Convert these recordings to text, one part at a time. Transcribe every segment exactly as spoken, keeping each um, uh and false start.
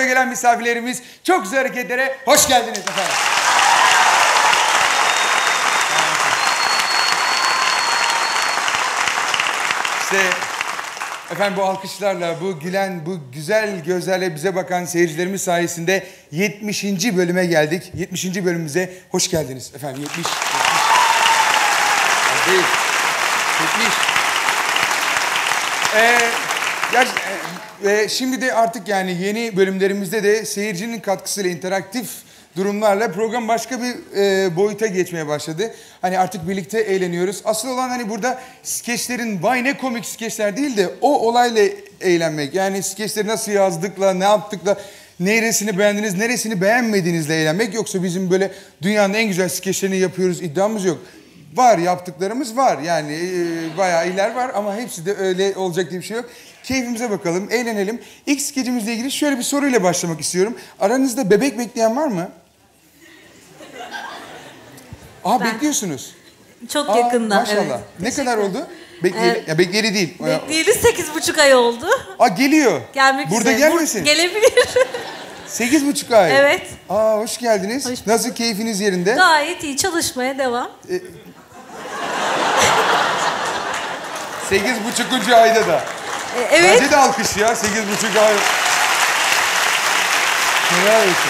ve gelen misafirlerimiz, çok güzel hareketlere hoş geldiniz efendim. İşte efendim bu alkışlarla, bu gülen, bu güzel gözlerle bize bakan seyircilerimiz sayesinde yetmişinci bölüme geldik. yetmişinci bölümümüze hoş geldiniz efendim. yetmiş. yetmiş. Değil. yetmiş. Ee, gerçi, e, şimdi de artık yani yeni bölümlerimizde de seyircinin katkısıyla interaktif durumlarla program başka bir e, boyuta geçmeye başladı. Hani artık birlikte eğleniyoruz. Asıl olan hani burada skeçlerin vay ne komik skeçler değil de o olayla eğlenmek. Yani skeçleri nasıl yazdıkla, ne yaptıkla, neresini beğendiniz, neresini beğenmediğinizle eğlenmek. Yoksa bizim böyle dünyanın en güzel skeçlerini yapıyoruz iddiamız yok. Var, yaptıklarımız var. Yani e, bayağı iyiler var ama hepsi de öyle olacak diye bir şey yok. Keyfimize bakalım, eğlenelim. İlk skecimizle ilgili şöyle bir soruyla başlamak istiyorum. Aranızda bebek bekleyen var mı? Aa, ben. Bekliyorsunuz. Çok Aa, yakında. Maşallah. Evet. Ne kadar oldu? Bekleyeli, Evet. ya bekleyeli değil. Bekleyeli sekiz buçuk ay oldu. Aa, geliyor. Gelmek Burada üzere. gelmesin. Bur gelebilir. Sekiz buçuk ay. Evet. Aa, hoş geldiniz. Hoş Nasıl, keyfiniz yerinde? Gayet iyi, çalışmaya devam. E, Sekiz buçukuncu ayda da. E, evet. Bence de alkış ya. Sekiz buçuk ay. Helal olsun.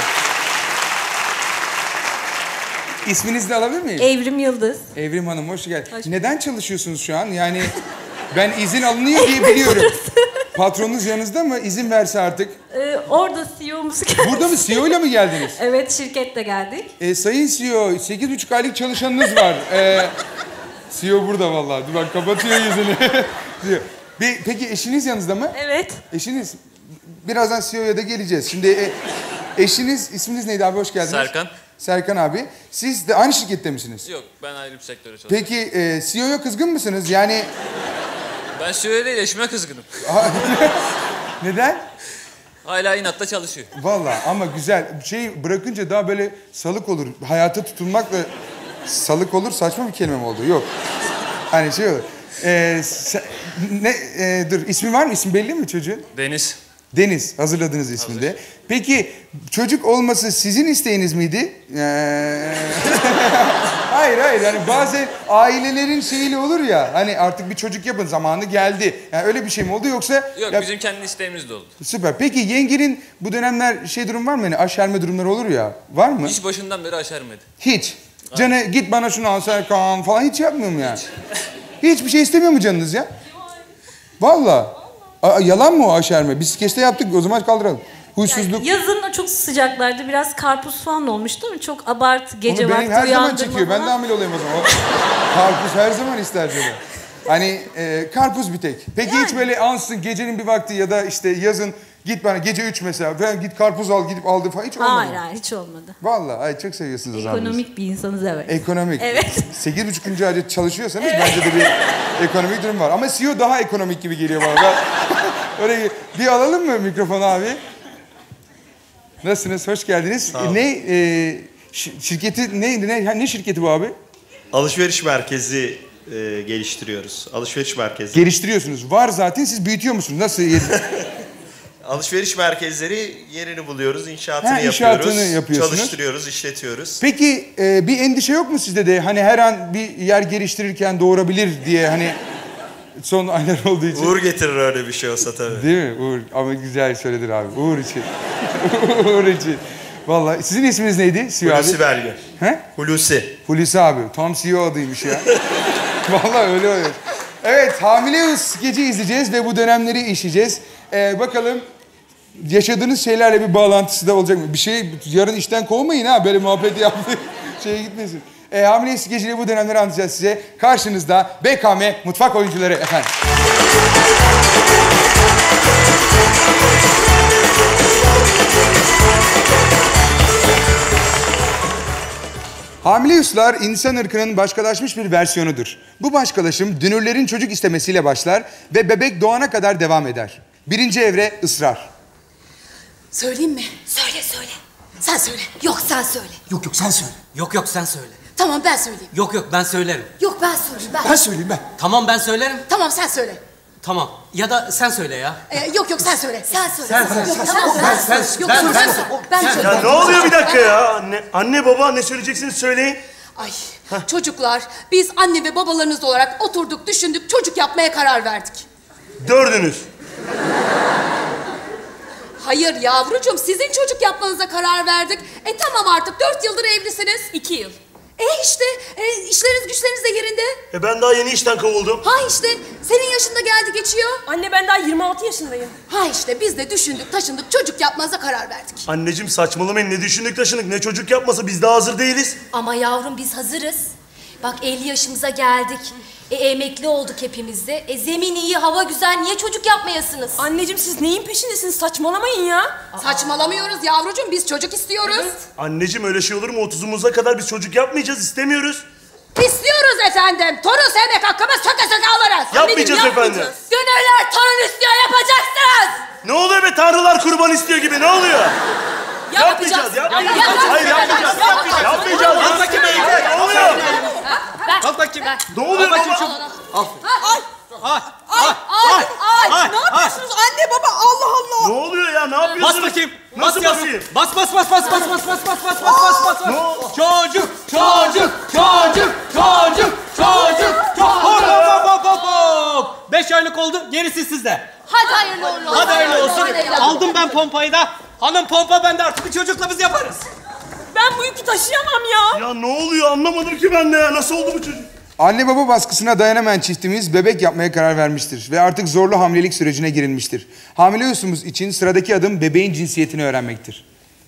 İsminizi de alabilir miyim? Evrim Yıldız. Evrim Hanım, hoş geldiniz. Hoş Neden çalışıyorsunuz şu an? Yani ben izin alınıyor diye biliyorum. Patronunuz yanınızda mı? İzin verse artık. Ee, orada C E O'muz geldi. Burada mı? C E O ile mi geldiniz? Evet, şirketle geldik. E, sayın C E O, sekiz buçuk aylık çalışanınız var. E, C E O burada vallahi. Dur bak, kapatıyor yüzünü. Bir, peki eşiniz yanınızda mı? Evet. Eşiniz. Birazdan C E O'ya da geleceğiz. Şimdi e, eşiniz, isminiz neydi abi? Hoş geldiniz. Serkan. Serkan abi. Siz de aynı şirkette misiniz? Yok, ben ayrı bir sektöre çalışıyorum. Peki e, C E O'ya kızgın mısınız? Yani... Ben C E O'ya değil, eşime kızgınım. Neden? Hala inatla çalışıyor. Vallahi ama güzel. Şey bırakınca daha böyle salık olur. Hayata tutunmakla salık olur. Saçma bir kelime mi oldu? Yok. Hani şey olur. Ee, se, ne, e, dur, ismi var mı? İsmi belli mi çocuğun? Deniz. Deniz. Hazırladınız ismini de. Hazır. Peki çocuk olması sizin isteğiniz miydi? Ee... hayır hayır. Yani bazen ailelerin şeyiyle olur ya. Hani artık bir çocuk yapın, zamanı geldi. Yani öyle bir şey mi oldu yoksa? Yok, ya... bizim kendi isteğimiz de oldu. Süper. Peki yengenin bu dönemler şey durum var mı? Yani aşerme durumları olur ya. Var mı? Hiç başından beri aşermedi. Hiç. Canı git bana şunu al Serkan falan hiç yapmıyor mu yani? Hiç. Hiçbir şey istemiyor mu canınız ya? Vallahi. Aa, yalan mı o aşerme? Biz skeçte yaptık, o zaman kaldıralım. Huysuzluk. Yani yazın çok sıcaklardı. Biraz karpuz falan olmuştu ama çok abart, gece Onu vakti benim her zaman uyandırma çekiyor. Ben de falan. hamile olayım o zaman. O karpuz her zaman ister canım. Hani e, karpuz bir tek. Peki Yani. hiç böyle ansın gecenin bir vakti ya da işte yazın git bana gece üç mesela falan git karpuz al gidip aldı falan hiç olmadı Hayır mı? hayır, hiç olmadı. Vallahi ay çok seviyorsunuz o zaman. Ekonomik bir insanız, evet. Ekonomik. Evet. Sekiz buçukuncu ayda çalışıyorsanız bence de bir ekonomik durum var. Ama C E O daha ekonomik gibi geliyor bana. Ben... Öyle bir alalım mı mikrofonu abi? Nasılsınız? Hoş geldiniz. E, ne e, şirketi ne ne ne şirketi bu abi? Alışveriş merkezi e, geliştiriyoruz. Alışveriş merkezi. Geliştiriyorsunuz. Var zaten, siz büyütüyor musunuz? Nasıl? Alışveriş merkezleri yerini buluyoruz, inşaatını, Ha, yapıyoruz. inşaatını yapıyorsunuz. Çalıştırıyoruz, işletiyoruz. Peki e, bir endişe yok mu sizde de? Hani her an bir yer geliştirirken doğurabilir diye hani son aylar olduğu için. Uğur getirir öyle bir şey olsa tabii. Değil mi? Uğur. Ama güzel söyledin abi. Uğur için. Uğur için. Vallahi sizin isminiz neydi? C E O Hulusi abi. Belgün. He? Hulusi. Hulusi abi. Tam C E O adıymış ya. Vallahi öyle oluyor. Evet, Hamile skeci izleyeceğiz ve bu dönemleri işleyeceğiz. Ee, bakalım yaşadığınız şeylerle bir bağlantısı da olacak mı? Bir şey yarın işten kovmayın ha, böyle muhabbet yaptığı şeye gitmesin. Ee, Hamile skeciyle bu dönemleri anlatacağız size. Karşınızda B K M Mutfak Oyuncuları efendim. Hamile yuslar insan ırkının başkalaşmış bir versiyonudur. Bu başkalaşım dünürlerin çocuk istemesiyle başlar ve bebek doğana kadar devam eder. Birinci evre ısrar. Söyleyeyim mi? Söyle söyle. Sen söyle. Yok sen söyle. Yok yok sen söyle. Yok yok sen söyle. Tamam ben söyleyeyim. Yok yok ben söylerim. Yok ben söyleyeyim ben. Ben söyleyeyim ben. Tamam ben söylerim. Tamam sen söyle. Tamam. Ya da sen söyle ya. Ee, yok yok sen söyle. Sen söyle. Sen söyle. Yok tamam Ben- sen. ben- Yok ben- ben, ben- ben, ben, sen- söyleyeyim. Ya ne oluyor bir dakika ya? Anne, anne baba ne söyleyeceksiniz söyleyin. Ay çocuklar biz anne ve babalarınız olarak oturduk düşündük çocuk yapmaya karar verdik. Dördünüz. Hayır yavrucuğum sizin çocuk yapmanıza karar verdik. E tamam artık dört yıldır evlisiniz. İki yıl. E işte e, işleriniz güçleriniz de yerinde. E ben daha yeni işten kovuldum. Ha işte senin yaşında geldi geçiyor. Anne ben daha yirmi altı yaşındayım. Ha işte biz de düşündük taşındık çocuk yapmanıza karar verdik. Anneciğim saçmalamayın. Ne düşündük taşındık. Ne çocuk yapmasa biz daha hazır değiliz. Ama yavrum biz hazırız. Bak elli yaşımıza geldik. E, emekli olduk hepimiz de. E, zemin iyi, hava güzel. Niye çocuk yapmayasınız? Anneciğim siz neyin peşindesiniz? Saçmalamayın ya. Saçmalamıyoruz yavrucuğum biz çocuk istiyoruz. Anneciğim öyle şey olur mu? Otuzumuza kadar biz çocuk yapmayacağız. istemiyoruz. İstiyoruz efendim. Torun sevmek hakkımız söke söke alırız. Yapmayacağız efendim. Gönüller torun istiyor yapacaksınız. Ne oluyor be tanrılar kurban istiyor gibi ne oluyor? Yapmayacağız, yapmayacağız. Hayır yapmayacağız. Yapmayacağız. Kalk bakayım Ne oluyor? Kalk bakayım. Ne oluyor baba? Ay ay ne yapıyorsunuz anne baba Allah Allah. Ne oluyor ya? Ne yapıyorsunuz? Bas bakayım. Nasıl bas basayım? Bas bas bas bas bas bas bas bas bas bas bas bas. Ne oldu? Çocuk, çocuk, çocuk, çocuk, çocuk, çocuk. Hop hop hop hop hop. Beş aylık oldu, gerisi sizde. Hadi hayırlı uğurlu olsun. Hadi hayırlı olsun. Hadi hayırlı. Aldım ben pompayı da. Hanım pompa bende artık bir çocukla biz yaparız. Ben bu yükü taşıyamam ya. Ya ne oluyor anlamadım ki ben de ya. Nasıl oldu bu çocuk? Anne baba baskısına dayanamayan çiftimiz bebek yapmaya karar vermiştir ve artık zorlu hamilelik sürecine girilmiştir. Hamile yosumuz için sıradaki adım bebeğin cinsiyetini öğrenmektir.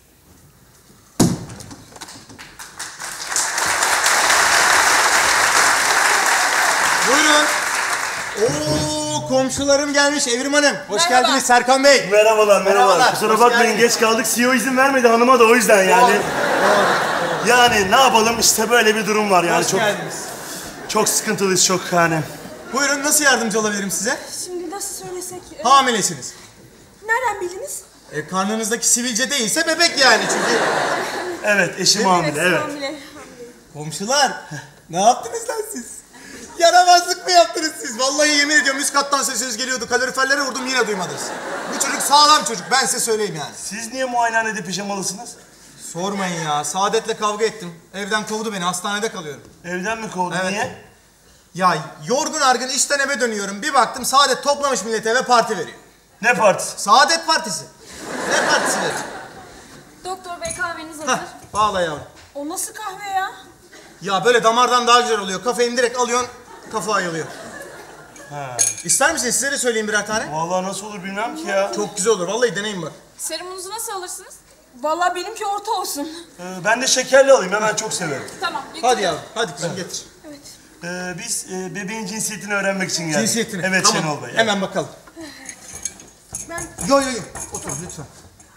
Buyurun. Oo komşularım gelmiş Evrim Hanım. Hoş geldiniz Serkan Bey. Merhabalar, merhabalar. Merhabalar, Kusura hoş bakmayın geldiniz. geç kaldık. C E O izin vermedi hanıma da o yüzden yani. Yani ne yapalım işte böyle bir durum var yani. Hoş çok geldiniz. çok sıkıntılıyız çok yani. Buyurun nasıl yardımcı olabilirim size? Şimdi nasıl söylesek? e, Hamilesiniz. Nereden bildiniz? E, karnınızdaki sivilce değilse bebek yani çünkü. Evet eşim hamile evet. Hamile. Komşular ne yaptınız lan siz? Yaramazlık mı yaptınız siz? Vallahi yemin ediyorum üst kattan sesiniz geliyordu. Kaloriferlere vurdum yine duymadınız. Bu çocuk sağlam çocuk ben size söyleyeyim yani. Siz niye muayenehanede pijamalısınız? Sormayın ya. Saadet'le kavga ettim. Evden kovdu beni. Hastanede kalıyorum. Evden mi kovdun Evet. niye? Ya yorgun argın işten eve dönüyorum. Bir baktım Saadet toplamış millete eve parti veriyor. Ne partisi? Saadet Partisi. Ne partisi dedi? Doktor bey kahveniz hazır. Hah, bağla yavrum. O nasıl kahve ya? Ya böyle damardan daha güzel oluyor. Kafeini direkt alıyorsun, kafa ayılıyor. Ha. İster misiniz? Size de söyleyeyim birer tane. Vallahi nasıl olur bilmem ki ya. Çok güzel olur. Vallahi deneyin bak. Serumunuzu nasıl alırsınız? Vallahi benimki orta olsun. Ee, ben de şekerli alayım hemen çok severim. Tamam. Hadi yavrum. Hadi kızım getir. Ee, biz e, bebeğin cinsiyetini öğrenmek için geldik. Cinsiyetini. Evet Tamam. Şenol Bey. evet. Hemen bakalım. Ben... Yo yo yo. Otur lütfen.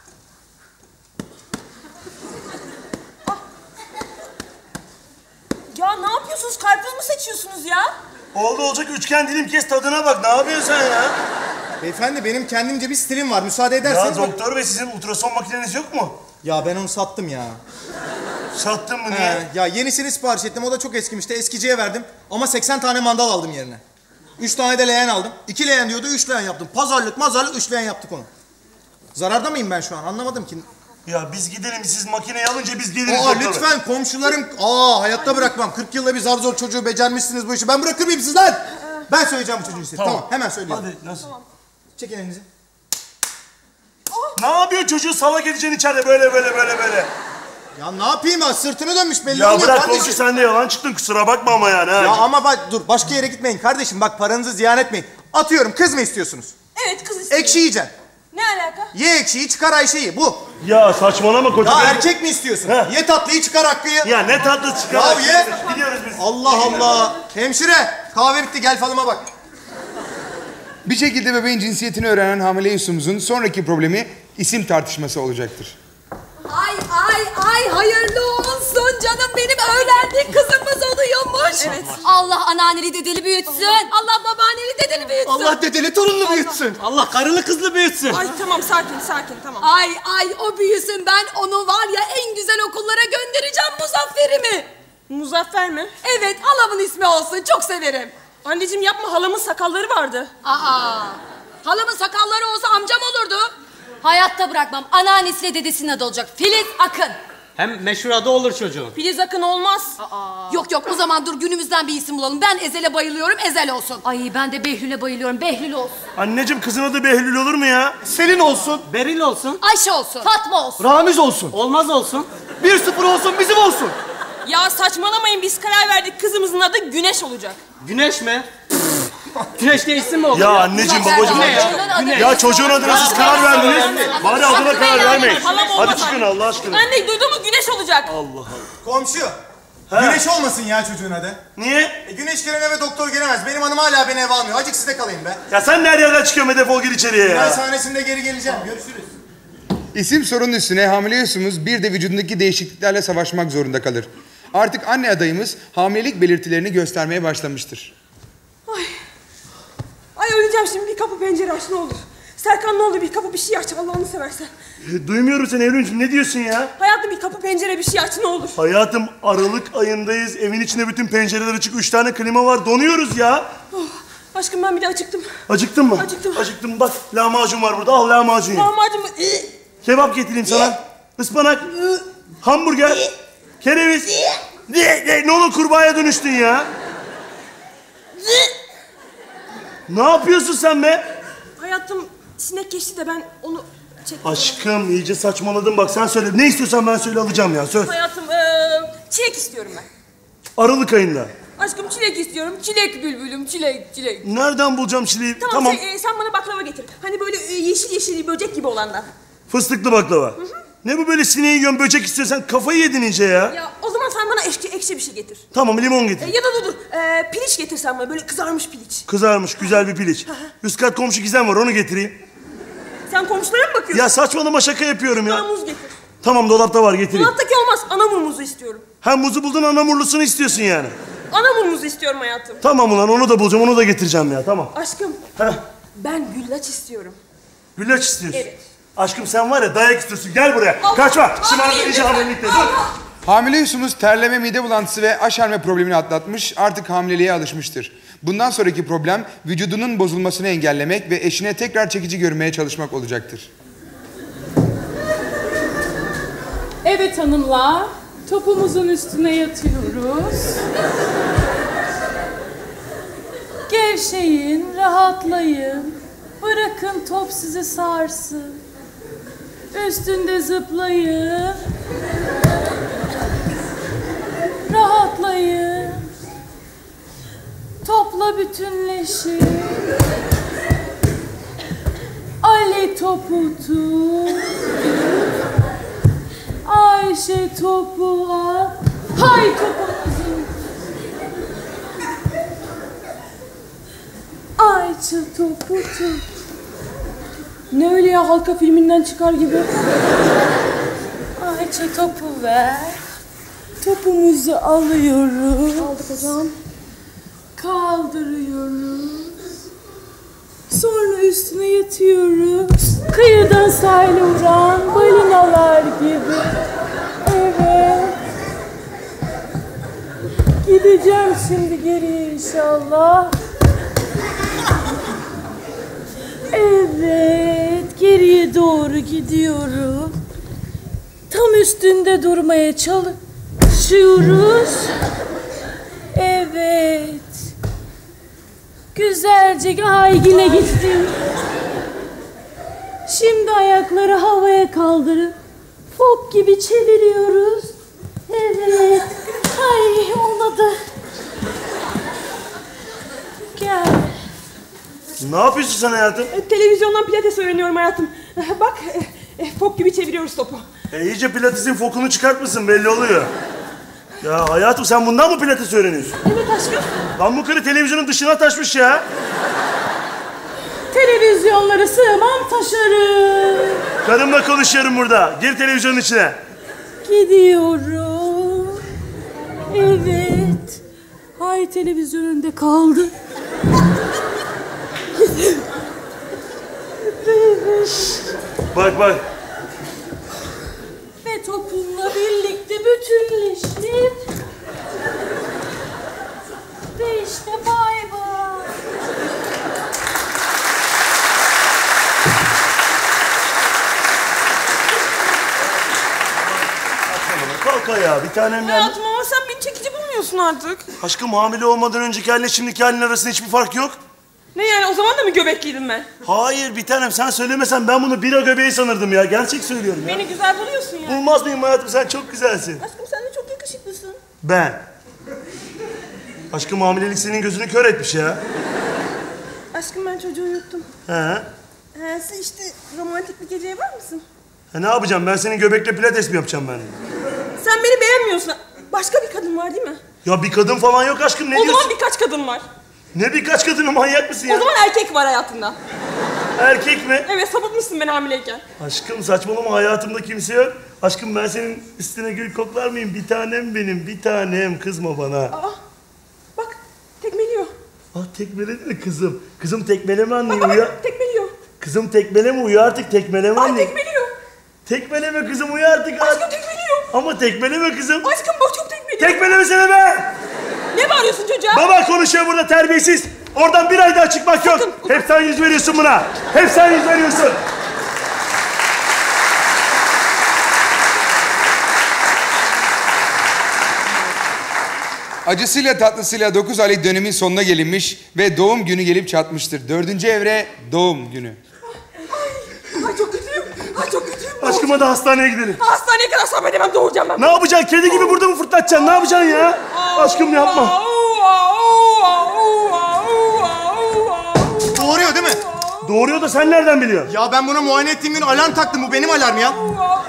Ya ne yapıyorsunuz? Karpuz mu seçiyorsunuz ya? Oldu olacak üçgen dilim kes tadına bak. Ne yapıyorsun sen ya? Beyefendi benim kendimce bir stilim var. Müsaade Ya ederseniz. bak- doktor bey sizin ultrason makineniz yok mu? Ya ben onu sattım ya. Sattın mı He, niye? ya yenisini sipariş ettim. O da çok eskimişti. Eskiciye verdim. Ama seksen tane mandal aldım yerine. Üç tane de leğen aldım. İki leğen diyordu, üç leğen yaptım. Pazarlık mazarlık üç leğen yaptık onu. Zararda mıyım ben şu an? Anlamadım ki. Ya biz gidelim siz makineyi alınca biz geliriz Aa doktor bey. lütfen komşularım. Aa hayatta bırakmam. kırk yılda bir zar zor çocuğu becermişsiniz bu işi. Ben bırakır mıyım sizden? Ben söyleyeceğim bu çocuğun size. Tamam. Tamam. hemen söyleyeyim. Hadi nasıl? Çekin elinizi. Ne yapıyor çocuğu salak edeceksin içeride böyle böyle böyle böyle. Ya ne yapayım ha? Sırtını dönmüş belli Ya oluyor bırak kardeşim. komşu sen de yalan çıktın kusura bakma ama yani. Ha. Ya ama bak dur başka yere gitmeyin kardeşim. Bak paranızı ziyan etmeyin. Atıyorum kız mı istiyorsunuz? Evet kız istiyor. Ekşi yiyeceksin. Ne alaka? Ye ekşiyi çıkar Ayşe'yi bu. Ya saçmalama koca. Ya karı. erkek mi istiyorsun? Heh. Ye tatlıyı çıkar Hakkı'yı. Ya ne tatlı çıkar. Ya ye. Gidiyoruz biz. Allah Allah. Hemşire kahve bitti gel falıma bak. Bir şekilde bebeğin cinsiyetini öğrenen hamile yosumuzun sonraki problemi isim tartışması olacaktır. Ay ay ay hayırlı olsun canım benim öğlendik kızımız oluyormuş. Evet. Allah anneanneli dedeli büyütsün. Allah babaanneli dedeli büyütsün. Allah dedeli torunlu büyütsün. Allah karılı kızlı büyütsün. Ay tamam sakin sakin tamam. Ay ay o büyüsün ben onu var ya en güzel okullara göndereceğim Muzaffer'imi. Muzaffer mi? Evet halamın ismi olsun çok severim. Anneciğim yapma, halamın sakalları vardı. Aa, halamın sakalları olsa amcam olurdu. Hayatta bırakmam. Anneannesiyle dedesinin adı olacak. Filiz Akın. Hem meşhur adı olur çocuğun. Filiz Akın olmaz. Yok yok, o zaman dur günümüzden bir isim bulalım. Ben Ezel'e bayılıyorum, Ezel olsun. Ay ben de Behlül'e bayılıyorum. Behlül olsun. Anneciğim kızın adı Behlül olur mu ya? Selin olsun. Beril olsun. Ayşe olsun. Fatma olsun. Ramiz olsun. Olmaz olsun. bir sıfır olsun, bizim olsun. Ya saçmalamayın, biz karar verdik, kızımızın adı Güneş olacak. Güneş mi? Güneş diye isim mi olur? Ya anneciğim babacığım. Ne ya? Güneş. Ya çocuğun adına siz karar verdiniz. Bari adına karar vermeyin. Halam olmaz. Hadi çıkın Allah aşkına. Anne duydun mu, Güneş olacak. Allah Allah. Komşu. Güneş olmasın ya çocuğun adı. Niye? E, güneş gelene eve doktor gelemez. Benim hanım hala beni eve almıyor. Acık sizde kalayım be. Ya sen nerede yerden çıkıyorsun be, defol gir içeriye Final ya. sahnesinde geri geleceğim. Görüşürüz. İsim sorunun üstüne hamile Yusuf'umuz bir de vücudundaki değişikliklerle savaşmak zorunda kalır. Artık anne adayımız hamilelik belirtilerini göstermeye başlamıştır. Ay öleceğim şimdi, bir kapı pencere aç ne olur. Serkan ne olur bir kapı bir şey aç Allah'ını seversen. E, Duymuyorum seni Evrimciğim, ne diyorsun ya? Hayatım bir kapı pencere bir şey aç ne olur. Hayatım Aralık ayındayız. Evin içinde bütün pencereler açık. Üç tane klima var. Donuyoruz ya. Oh, aşkım ben bir de acıktım. Acıktın mı? Acıktım. Acıktım. Bak lahmacun var burada. Al lahmacun ye. Lahmacun mu? Kebap getireyim sana. Ispanak. Hamburger. Kereviz. Ne, ne, ne olur kurbağaya dönüştün ya. Ne yapıyorsun sen be? Hayatım sinek geçti de ben onu çektim. Aşkım iyice saçmaladın bak, sen söyle. Ne istiyorsan ben söyle, alacağım ya, söz. Hayatım ee, çilek istiyorum ben. Aralık ayında. Aşkım çilek istiyorum. Çilek bülbülüm çilek çilek. Nereden bulacağım çileği? Tamam, Tamam. Şey, e, sen bana baklava getir. Hani böyle e, yeşil yeşil böcek gibi olandan. Fıstıklı baklava. Ne bu böyle sineği yiyorsun, böcek istiyorsan, kafayı yedin iyice ya. Ya o zaman sen bana ekşi, ekşi bir şey getir. Tamam, limon E, getir. ya da dur dur. E, piliç getirsen bana böyle kızarmış piliç. Kızarmış güzel bir piliç. Üst kat komşu Gizem var, onu getireyim. Sen komşulara mı bakıyorsun? Ya saçmalama, şaka yapıyorum Bana ya. muz getir. Tamam, dolapta var, getireyim. Dolaptaki olmaz. Anamur muzu istiyorum. Hem muzu buldun, anamurlusunu istiyorsun yani. Anamur muzu istiyorum hayatım. Tamam ulan, onu da bulacağım, onu da getireceğim ya, tamam. Aşkım Heh, ben güllaç istiyorum. güllaç istiyorsun. Evet. Aşkım sen var ya, dayak istiyorsun, gel buraya. Allah, Kaçma, Allah, şımarık Allah, hamilelikte, dur. Allah. Hamile Yusuf'umuz terleme, mide bulantısı ve aşerme problemini atlatmış, artık hamileliğe alışmıştır. Bundan sonraki problem vücudunun bozulmasını engellemek ve eşine tekrar çekici görünmeye çalışmak olacaktır. Evet hanımlar, topumuzun üstüne yatıyoruz. Gevşeyin, rahatlayın. Bırakın top sizi sarsın. Üstünde zıplayın. Rahatlayın. Topla bütünleşin. Ali topu tut. Ayşe topu al. Hay topumuzu. Ayça topu tut. Ne öyle ya, halka filminden çıkar gibi. Ayça topu ver. Topumuzu alıyoruz. Aldık hocam. Kaldırıyoruz. Sonra üstüne yatıyoruz. Kıyıdan sahile vuran balinalar gibi. Evet. Gideceğim şimdi geriye inşallah. Evet, geriye doğru gidiyorum. Tam üstünde durmaya çalışıyoruz. Evet. Güzelce ay yine gittim. Şimdi ayakları havaya kaldırıp fok gibi çeviriyoruz. Evet. Ay olmadı. Gel. Ne yapıyorsun sen hayatım? E, televizyondan pilates öğreniyorum hayatım. E, bak, e, e, fok gibi çeviriyoruz topu. E iyice pilatesin fokunu çıkartmışsın, belli oluyor. Ya hayatım sen bundan mı pilates öğreniyorsun? Evet aşkım. Lan bu karı televizyonun dışına taşmış ya. Televizyonları sığmam taşarım. Karımla konuşuyorum burada. Gir televizyonun içine. Gidiyorum. Evet. Ay televizyon önünde kaldı. Bak bak. Ve topumla birlikte bütünleştik. Ve işte bay bay. kalk ayağa bir tanem ya. Hayatım ama sen beni çekici bulmuyorsun artık. Aşkım hamile olmadan önceki halinle şimdiki halin arasında hiçbir fark yok. Ne yani o zaman da mı göbekliydim ben? Hayır bir tanem sen söylemesen ben bunu bira göbeği sanırdım ya. Gerçek söylüyorum ya. Beni güzel buluyorsun ya. Bulmaz mıyım hayatım sen çok güzelsin. Aşkım sen de çok yakışıklısın. Ben. Aşkım hamilelik senin gözünü kör etmiş ya. Aşkım ben çocuğu unuttum. He. He sen işte romantik bir geceye var mısın? Ha, ne yapacağım ben senin göbekle pilates mi yapacağım ben? Sen beni beğenmiyorsun. Başka bir kadın var değil mi? Ya bir kadın falan yok aşkım ne o diyorsun? zaman birkaç kadın var. Ne birkaç kadını manyak mısın ya? O zaman erkek var hayatında. Erkek mi? Evet sapıtmışsın ben hamileyken. Aşkım saçmalama hayatımda kimse yok. Aşkım ben senin üstüne gül koklar mıyım? Bir tanem benim bir tanem kızma bana. Aa bak tekmeliyor. Ah tekmeledi mi kızım? Kızım tekmeleme anne Bak uya. bak tekmeliyor. Kızım tekmeleme uyu artık tekmeleme Ay anne. tekmeliyor. Tekmeleme kızım uyu artık. Aşkım tekmeliyor. Ama tekmeleme kızım. Aşkım bak çok tekmeliyor. Tekmelemesene be! Ne bağırıyorsun çocuğa? Baba konuşuyor burada terbiyesiz. Oradan bir ay daha çıkmak yok. Sakın. Hep sen yüz veriyorsun buna. Hep sen yüz veriyorsun. Acısıyla tatlısıyla dokuz aylık dönemin sonuna gelinmiş ve doğum günü gelip çatmıştır. Dördüncü evre doğum günü. Ay çok kötüyüm. Ay çok kötüyüm. Aşkım hadi hastaneye gidelim. Hastaneye kadar sabredemem doğuracağım ben. Ne yapacaksın? Kedi gibi burada mı fırlatacaksın? Ne yapacaksın ya? Aşkım yapma. Doğuruyor değil mi? Doğuruyor da sen nereden biliyorsun? Ya ben bunu muayene ettiğim gün alarm taktım. Bu benim alarm ya.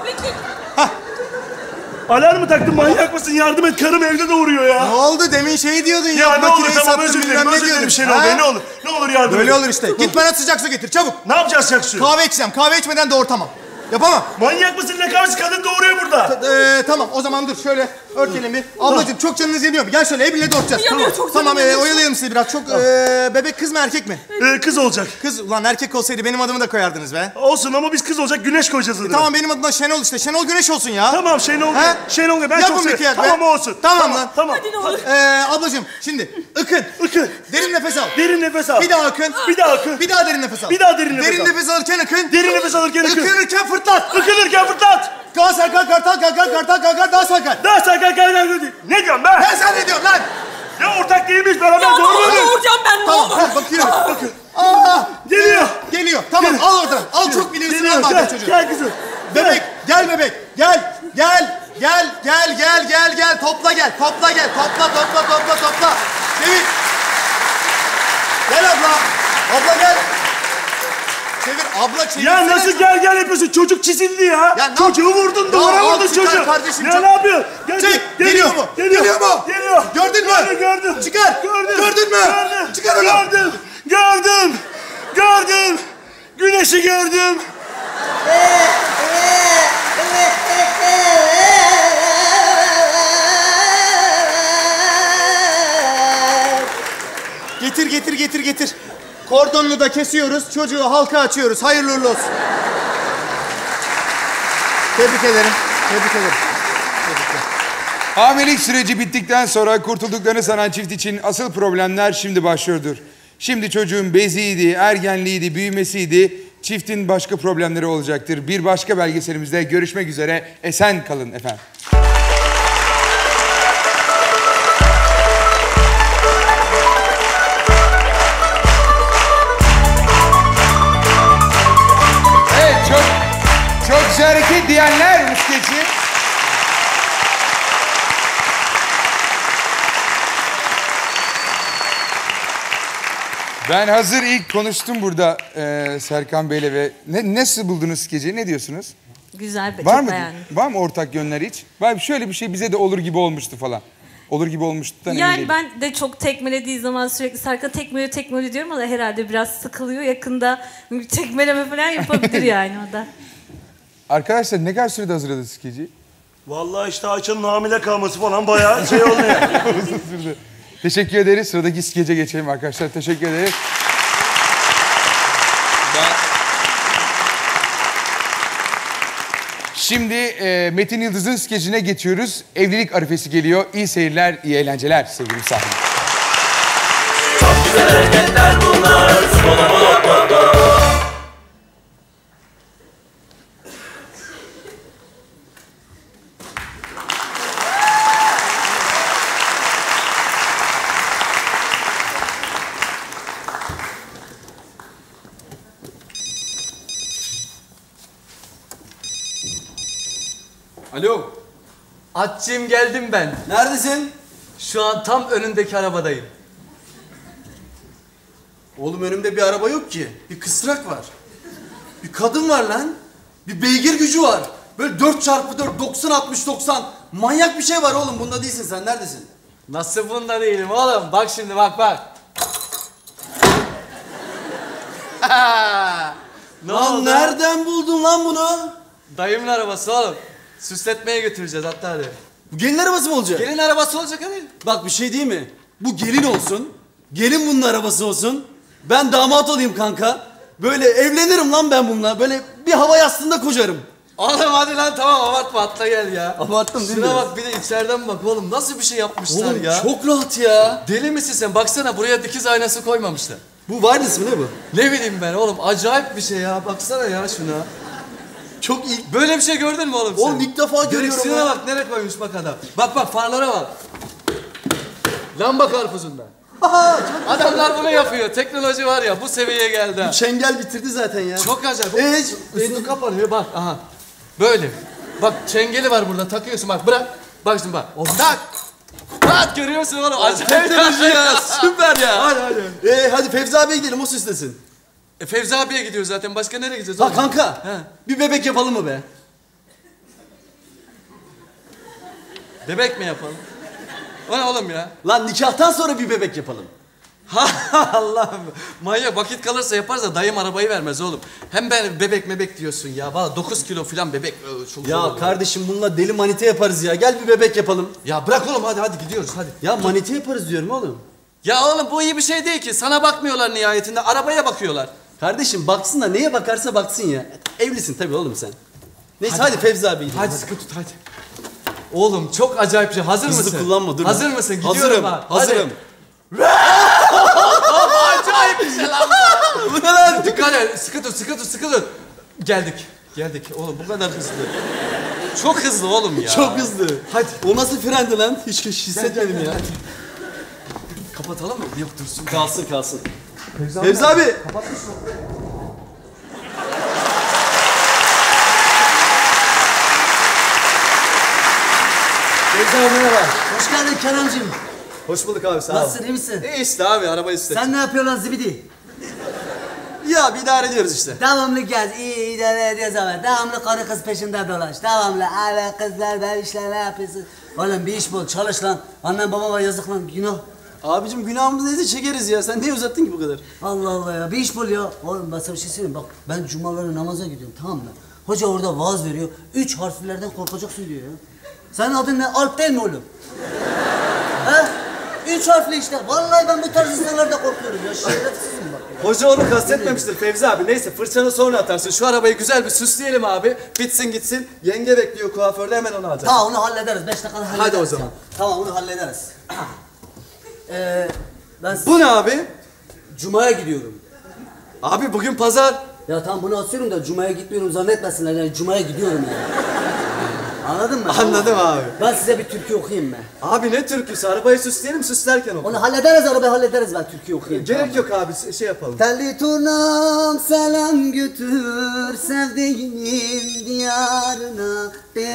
Alarm mı taktın? Manyak mısın? Yardım et. Karım evde doğuruyor ya. Ne oldu? Demin şey diyordun ya. Ya ne olur makineyi tamam sattın, özür dilerim. bilmem ne Özür dilerim diyordun. bir şey Ha? oldu. Ne olur. Ne olur yardım et. Böyle olur işte. Git bana sıcak su getir çabuk. Ne yapacağız sıcak suyu? Kahve içeceğim. Kahve içmeden doğurtamam. Yapamam. Manyak mısın? Ne kahvesi? Kadın doğuruyor burada. Ee, tamam o zaman dur şöyle örtelim bir. Ablacığım çok canınız yanıyor mu? Gel şöyle hep birlikte doğuracağız. Yanıyor, Tamam. çok Tamam canım e, yanıyor. oyalayalım sizi biraz. Çok e, bebek kız mı erkek mi? Ee, kız olacak. Kız ulan erkek olsaydı benim adımı da koyardınız be. Olsun ama biz kız olacak. Güneş koyacağız adına. Tamam benim adıma Şenol işte. Şenol Güneş olsun ya. Tamam Şenol. Ha? Şenol ben Yapın çok bir seviyorum. kıyak be. Tamam olsun. Tamam lan. Tamam. Hadi ne olur. Ee, ablacığım şimdi ıkın. Ikın. Derin nefes al. Derin nefes al. Bir daha ıkın. Bir daha ıkın. Bir daha derin nefes al. Bir daha derin nefes Derin al. nefes alırken ıkın. Derin nefes alırken ıkın. Ikınırken fırtlat. Ikınırken fırtlat. Kalk Serkan kartal kalkar kartal kalkar daha Serkan. Daha sakal kal kal kal. Ne diyorsun be? Ben sen ne diyorsun lan? Ya ortak değil miyiz beraber Ya ne doğru olur mu? doğuracağım ben ne Tamam olur. ha, bakıyorum. Bakın. Aa, Geliyor. geliyor. Tamam al oradan. Al çok biliyorsun Geliyor. al madem Gel, çocuğu. gel kızım. Bebek gel bebek. Gel. Gel. Gel gel gel gel gel topla gel. Topla gel. Topla topla topla topla. Çevir. Gel abla. Abla gel. Çevir abla çevir. Ya nasıl gel gel yapıyorsun? Çocuk çizildi ya. Ya ne Çocuğu yap- vurdun Ya duvara al vurdun çıkar çocuğu. kardeşim, Ya çık. ne yapıyorsun? Gel, Çek. Geliyor mu? Geliyor. Geliyor mu? Geliyor. Gördün mü? Gördüm, gördüm. Çıkar. Gördüm. Gördün mü? Gördüm. Çıkar onu. Gördüm. Gördüm. Gördüm. Güneşi gördüm. Getir getir getir getir. Kordonunu da kesiyoruz. Çocuğu halka açıyoruz. Hayırlı uğurlu olsun. Tebrik ederim. Tebrik ederim. Hamilelik süreci bittikten sonra kurtulduklarını sanan çift için asıl problemler şimdi başlıyordur. Şimdi çocuğun beziydi, ergenliğiydi, büyümesiydi. Çiftin başka problemleri olacaktır. Bir başka belgeselimizde görüşmek üzere. Esen kalın efendim. Evet, çok çok güzel hareket diyenler bu skeci. Ben hazır ilk konuştum burada e, Serkan Bey'le ve ne, nasıl buldunuz skeci? Ne diyorsunuz? Güzel be, Var çok mı? beğendim. Var mı ortak yönler hiç? Var mı? Şöyle bir şey bize de olur gibi olmuştu falan. Olur gibi olmuştu da emin Yani değilim. ben de çok tekmelediği zaman sürekli Serkan tekmeliyor tekmeliyor diyorum ama herhalde biraz sıkılıyor. Yakında tekmeleme falan yapabilir yani o da. Arkadaşlar ne kadar sürede hazırladı skeci? Vallahi işte Ayça'nın hamile kalması falan bayağı şey oldu ya. Teşekkür ederiz. Sıradaki skece geçelim arkadaşlar. Teşekkür ederiz. Şimdi e, Metin Yıldız'ın skecine geçiyoruz. Evlilik arifesi geliyor. İyi seyirler, iyi eğlenceler sevgili misafirler. Çok güzel hareketler bunlar. Bolo bolo bolo. Alo. Atçım geldim ben. Neredesin? Şu an tam önündeki arabadayım. Oğlum önümde bir araba yok ki. Bir kısrak var. Bir kadın var lan. Bir beygir gücü var. Böyle dört çarpı dört, doksan altmış doksan. Manyak bir şey var oğlum. Bunda değilsin sen. Neredesin? Nasıl bunda değilim oğlum? Bak şimdi bak bak. Ne Lan oldu? nereden buldun lan bunu? Dayımın arabası oğlum. Süsletmeye götüreceğiz hatta hadi. Bu gelin arabası mı olacak? Gelin arabası olacak hadi. Bak bir şey değil mi? Bu gelin olsun. Gelin bunun arabası olsun. Ben damat olayım kanka. Böyle evlenirim lan ben bununla. Böyle bir hava yastığında kocarım. Oğlum hadi lan tamam abartma atla gel ya. Abarttım değil mi? Şuna bak bir de içeriden bak oğlum nasıl bir şey yapmışlar Oğlum ya. çok rahat ya. Deli misin sen? Baksana buraya dikiz aynası koymamışlar. Bu wireless mi ne bu? Ne bileyim ben oğlum acayip bir şey ya. Baksana ya şuna. Çok iyi. Böyle bir şey gördün mü oğlum sen? Oğlum ilk defa görüyorum Direksiyona ya. bak nereye koymuş bak adam. Bak bak farlara bak. Lamba karpuzundan. Adamlar bunu yapıyor. Teknoloji var ya bu seviyeye geldi ha. Çengel bitirdi zaten ya. Çok acayip. Ee, Üstü kapanıyor bak aha. Böyle. Bak çengeli var burada takıyorsun bak bırak. Bak şimdi bak. Tak. Bak görüyorsun oğlum. Acayip teknoloji ya. Süper ya. Hadi hadi. Ee, hadi Fevzi abiye gidelim o süslesin. E, Fevzi abiye gidiyoruz zaten. Başka nereye gideceğiz Ha oğlum? kanka. He. Bir bebek yapalım mı be? Bebek mi yapalım? O ne oğlum ya? Lan nikahtan sonra bir bebek yapalım. Ha Allah'ım. Manyak vakit kalırsa yaparız da dayım arabayı vermez oğlum. Hem ben bebek mebek diyorsun ya. Valla dokuz kilo falan bebek. Ee, Çok zor Ya oluyor. kardeşim bununla deli manite yaparız ya. Gel bir bebek yapalım. Ya bırak oğlum hadi hadi gidiyoruz hadi. Ya manite yaparız diyorum oğlum. Ya oğlum bu iyi bir şey değil ki. Sana bakmıyorlar nihayetinde. Arabaya bakıyorlar. Kardeşim baksın da neye bakarsa baksın ya. Evlisin tabii oğlum sen. Neyse hadi, Fevzi abi gidelim. Hadi sıkı tut hadi. Oğlum çok acayip bir şey. Hazır Hızlı mısın? kullanma dur. Hazır mısın? Gidiyorum Hazırım. ha. Hazırım. Acayip bir şey lan bu. Bu ne lan? Dikkat et. Sıkı tut, sıkı tut, sıkı tut. Geldik. Geldik. Oğlum bu kadar hızlı. Çok hızlı oğlum ya. Çok hızlı. Hadi. O nasıl frendi lan? Hiç hissetmedim ya. Hadi. Kapatalım mı? Yok dursun. Kalsın kalsın. Fevzi abi. Fevzi abi merhaba. Hoş geldin Kerem'cim. Hoş bulduk abi sağ ol. Nasılsın iyi misin? İyi işte abi araba işte. Sen ne yapıyorsun lan zibidi? Ya bir idare ediyoruz işte. Devamlı gez, iyi idare ediyoruz ama devamlı karı kız peşinde dolaş. Devamlı abi kızlar ben işler ne yapıyorsun? Oğlum bir iş bul çalış lan. Annem babama yazık lan günah. Abicim günahımızı neyse çekeriz ya. Sen niye uzattın ki bu kadar? Allah Allah ya bir iş bul ya. Oğlum ben sana bir şey söyleyeyim bak ben cumaları namaza gidiyorum tamam mı? Hoca orada vaaz veriyor. Üç harflerden korkacaksın diyor ya. Senin adın ne? Alp değil mi oğlum? He? Üç harfli işte. Vallahi ben bu tarz insanlarda korkuyorum ya. Şerefsizim bak ya. Hoca onu kastetmemiştir Fevzi abi. Neyse fırçanı sonra atarsın. Şu arabayı güzel bir süsleyelim abi. Bitsin gitsin. Yenge bekliyor kuaförde hemen onu alacağız. Tamam onu hallederiz. Beş dakikada hallederiz. Hadi o zaman. Ya. Tamam onu hallederiz. ee, ben Bu ne abi? Cuma'ya gidiyorum. Abi bugün pazar. Ya tamam bunu atıyorum da Cuma'ya gitmiyorum zannetmesinler yani Cuma'ya gidiyorum yani. Anladın mı? Anladım abi. Ben size bir türkü okuyayım mı? Abi ne türküsü? Arabayı süsleyelim süslerken oku. Onu hallederiz arabayı hallederiz ben türkü okuyayım. Gerek yok abi şey yapalım. Telli turnam selam götür sevdiğimin diyarına.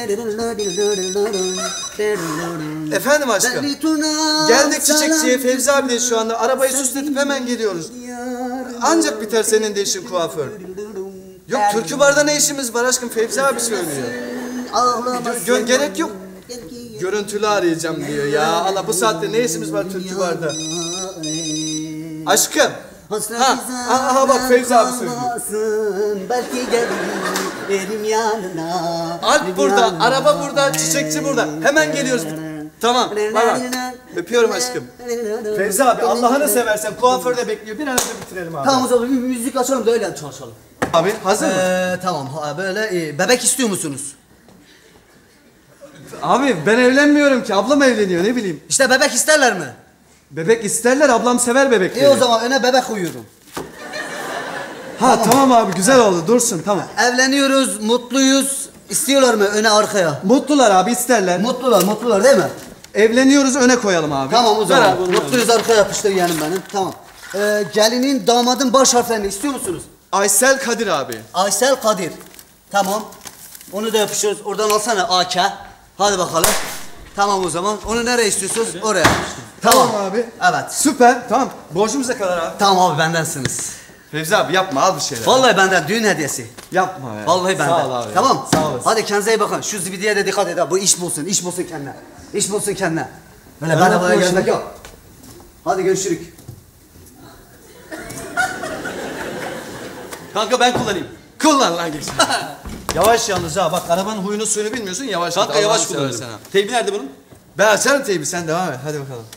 Efendim aşkım. Telli turnam Geldik selam çiçekçiye Fevzi götür abiyle şu anda. Arabayı süsletip hemen geliyoruz. Ancak biter senin de işin kuaför. Yok türkü barda ne işimiz var aşkım Fevzi abi söylüyor. Gö- gö- gerek yok. Görüntülü arayacağım diyor ya. Allah bu saatte ne işimiz var türkü barda. Aşkım. Ha, aha bak Fevzi abi söylüyor. Belki gelirim yanına. Alp burada, araba burada, çiçekçi burada. Hemen geliyoruz. Tamam, bay bay. Öpüyorum aşkım. Fevzi abi Allah'ını seversen kuaförde bekliyor. Bir an önce bitirelim abi. Tamam o zaman bir müzik açalım da öyle çalışalım. Abi hazır mı? Ee, tamam ha, böyle iyi. Bebek istiyor musunuz? Abi ben evlenmiyorum ki. Ablam evleniyor ne bileyim. İşte bebek isterler mi? Bebek isterler. Ablam sever bebekleri. İyi o zaman öne bebek koyuyorum. Ha tamam. tamam abi güzel oldu. Dursun tamam. Evleniyoruz, mutluyuz. İstiyorlar mı öne arkaya? Mutlular abi isterler. Mutlular, mutlular değil mi? Evleniyoruz öne koyalım abi. Tamam o zaman. Ver abi, onu Mutluyuz arkaya yapıştır yeğenim benim. Tamam. Ee, gelinin, damadın baş harflerini istiyor musunuz? Aysel Kadir abi. Aysel Kadir. Tamam. Onu da yapışıyoruz. Oradan alsana A K. Hadi bakalım. Tamam o zaman. Onu nereye istiyorsunuz? Oraya. Tamam abi. Evet. Süper. Tamam. Borcumuz ne kadar abi? Tamam abi bendensiniz. Fevzi abi yapma al bir şeyler. Vallahi benden düğün hediyesi. Yapma ya. Vallahi benden. Sağ ol abi. Tamam. Sağ olasın. Hadi kendinize iyi bakın. Şu zibidiye de dikkat et ha. Bu iş bulsun. iş bulsun kendine. İş bulsun kendine. Böyle Ben ben de yapmam buraya şimdi. gelmek yok. Hadi görüşürük. Kanka ben kullanayım. Kullan lan geç. Yavaş yalnız ha bak arabanın huyunu suyunu bilmiyorsun yavaş. Kanka git, yavaş Allah'ını kullanırım. seversen ha. Teybi nerede bunun? Ben açarım teybi sen devam et hadi bakalım.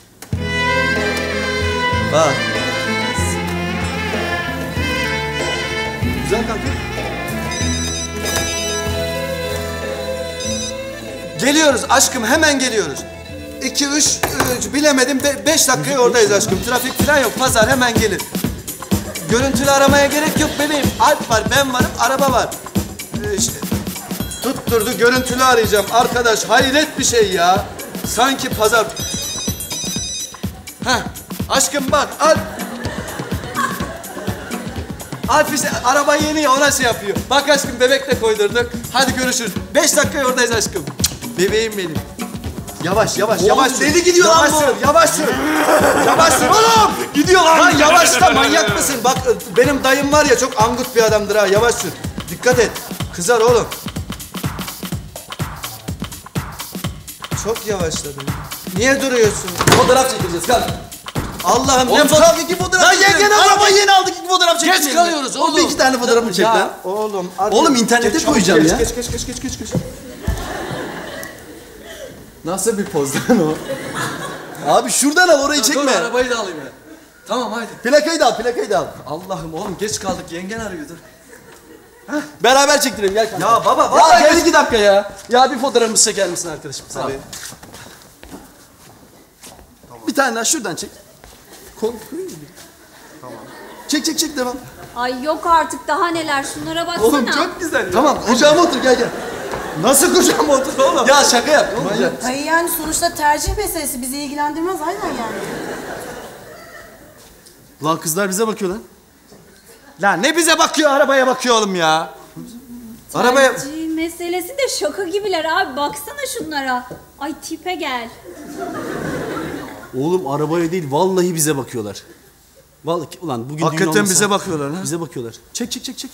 Bak. Güzel kanka. Geliyoruz aşkım hemen geliyoruz. İki, üç, üç bilemedim be, beş dakikaya oradayız aşkım. Trafik falan yok pazar hemen gelir. Görüntülü aramaya gerek yok bebeğim. Alp var ben varım araba var. Ee, işte, tutturdu görüntülü arayacağım. Arkadaş hayret bir şey ya. Sanki pazar. Heh aşkım bak Alp. Alp işte araba yeni ya ona şey yapıyor. Bak aşkım bebek de koydurduk. Hadi görüşürüz. Beş dakika oradayız aşkım. Bebeğim benim. Yavaş yavaş Oğlum, yavaş sür. deli gidiyor lan yavaş bu. sür, yavaş sür. Yavaş sür oğlum. Gidiyor lan. Lan yavaşla manyak mısın? Bak benim dayım var ya çok angut bir adamdır ha. Yavaş sür. Dikkat et. Kızar oğlum. Çok yavaşladın. Niye duruyorsun? Fotoğraf çekeceğiz kanka. Allah'ım ne Oğlum fotoğraf... tabii ki fotoğraf Lan çekeceğiz. yengene Arabayı yeni aldık iki fotoğraf çekeceğiz. Geç kalıyoruz oğlum. Bir iki tane fotoğrafımı çek Ya lan. oğlum. Oğlum internete Geç, koyacağım geç, ya. Geç geç geç geç geç geç. Nasıl bir poz lan o? Abi şuradan al orayı Dur, çekme. arabayı da alayım ya. Tamam haydi. Plakayı da al plakayı da al. Allah'ım oğlum geç kaldık yengen arıyor dur. Beraber çektirelim gel kanka. Ya baba Ya vallahi gel geç- iki dakika ya. Ya bir fotoğrafımızı çeker misin arkadaşım? Sağ ol. Tabii. Bir tane daha şuradan çek. Kol Tamam. Çek çek çek devam. Ay yok artık daha neler şunlara baksana. Oğlum çok güzel. Ya. Tamam kucağıma otur gel gel. Nasıl kucağıma otur oğlum? Ya şaka yap. Ne olacak? Hayır yani sonuçta tercih meselesi bizi ilgilendirmez aynen yani. Lan kızlar bize bakıyor lan. Lan ne bize bakıyor arabaya bakıyor oğlum ya. Arabaya... Tercih meselesi de şaka gibiler abi baksana şunlara. Ay tipe gel. Oğlum arabaya değil vallahi bize bakıyorlar. Vallahi ulan bugün düğün Hakikaten olmasa- bize bakıyorlar ha. Bize bakıyorlar. Çek çek çek çek.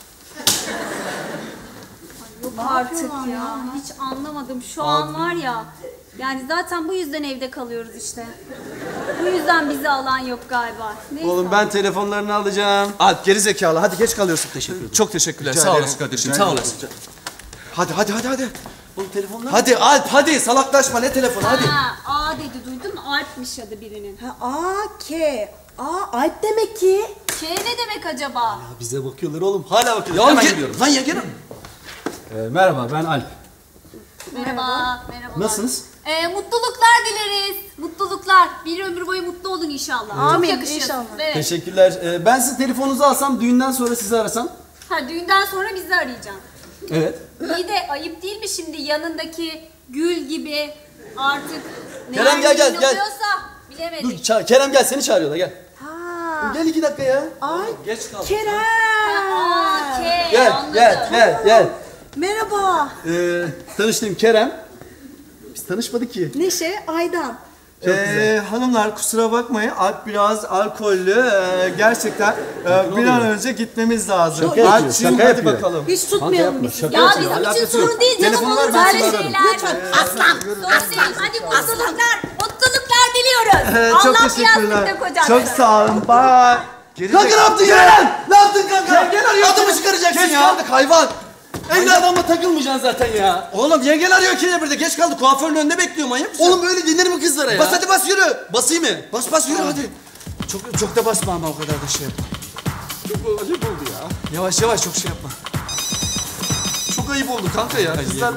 Yok artık ya. Hiç anlamadım. Şu an var ya. Yani zaten bu yüzden evde kalıyoruz işte. Bu yüzden bizi alan yok galiba. Neyse. Oğlum ben telefonlarını alacağım. Alp geri zekalı hadi geç kalıyorsun. Teşekkür ederim. Çok teşekkürler Rica sağ ederim. olasın kardeşim Rica sağ ederim. olasın. Hadi hadi hadi hadi. Oğlum telefonlar. Hadi Alp hadi salaklaşma ne telefonu hadi. Ha, A dedi duydun mu? Alp'miş adı birinin. Ha, A, K. A, Alp demek ki. K ne demek acaba? Bize bakıyorlar oğlum. Hala bakıyorlar. Ya Hemen gel- gidiyorum. Lan ya gel. Ee, merhaba ben Alp. Merhaba. Merhaba. Nasılsınız? Ee, mutluluklar dileriz. Mutluluklar. Bir ömür boyu mutlu olun inşallah. Amin, Çok yakışıyorsunuz. inşallah. Evet. Teşekkürler. Ee, ben sizin telefonunuzu alsam düğünden sonra sizi arasam. Ha, düğünden sonra bizi arayacaksın. Evet. İyi de ayıp değil mi şimdi yanındaki gül gibi artık ne Kerem, gel, gel, gel. oluyorsa bilemedik. Dur ça- Kerem gel seni çağırıyorlar gel. Ha. Gel iki dakika ya. Alp. Geç kaldık. Kerem. Aa, K, Gel anladım. gel gel gel. Merhaba. Ee, tanıştığım Kerem. Biz tanışmadık ki. Neşe, Aydan. Ee, hanımlar kusura bakmayın Alp biraz alkollü ee, gerçekten ee, bir an önce gitmemiz lazım. Şaka yapıyor, Alpciğim, şaka hadi yapıyor. bakalım. Hiç tutmayalım biz. Şaka Ya yapıyor. bizim için Alakası yok. sorun değil canım Telefonu olur ver, ben böyle seni ararım. şeyler. Aslan sorun değil. Hadi mutluluklar, mutluluklar diliyoruz. Ee, çok Allah teşekkürler. piyazlıkta kocatsın. Çok sağ olun. Bye. Geri Kanka ne yaptın ya? Ne yaptın kanka? Yengen arıyor. Adımı çıkaracaksın Geç ya. kaldık hayvan. Evli adamla takılmayacaksın zaten ya. Oğlum yengen arıyor ki burada geç kaldık kuaförün önünde bekliyor manyak mısın? Oğlum böyle denir mi kızlara ya? Bas hadi bas yürü. Basayım mı? Bas bas yürü hadi. Çok çok da basma ama o kadar da şey yapma. Çok ayıp oldu ya. Yavaş yavaş çok şey yapma. Çok ayıp oldu kanka ya. Kızlar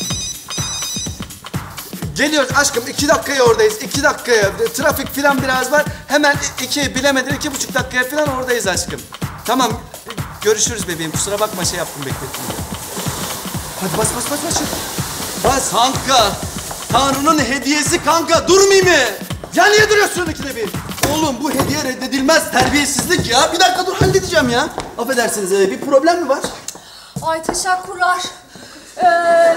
Geliyoruz aşkım iki dakikaya oradayız. iki dakikaya. Trafik filan biraz var. Hemen iki bilemedin iki buçuk dakikaya filan oradayız aşkım. Tamam görüşürüz bebeğim. Kusura bakma şey yaptım beklettim. Hadi bas bas bas bas. Bas. kanka. Tanrı'nın hediyesi kanka. Durmayayım mı? Ya niye duruyorsun ikide bir? Oğlum bu hediye reddedilmez. Terbiyesizlik ya. Bir dakika dur halledeceğim ya. Affedersiniz ee, bir problem mi var? Ay teşekkürler. Ee,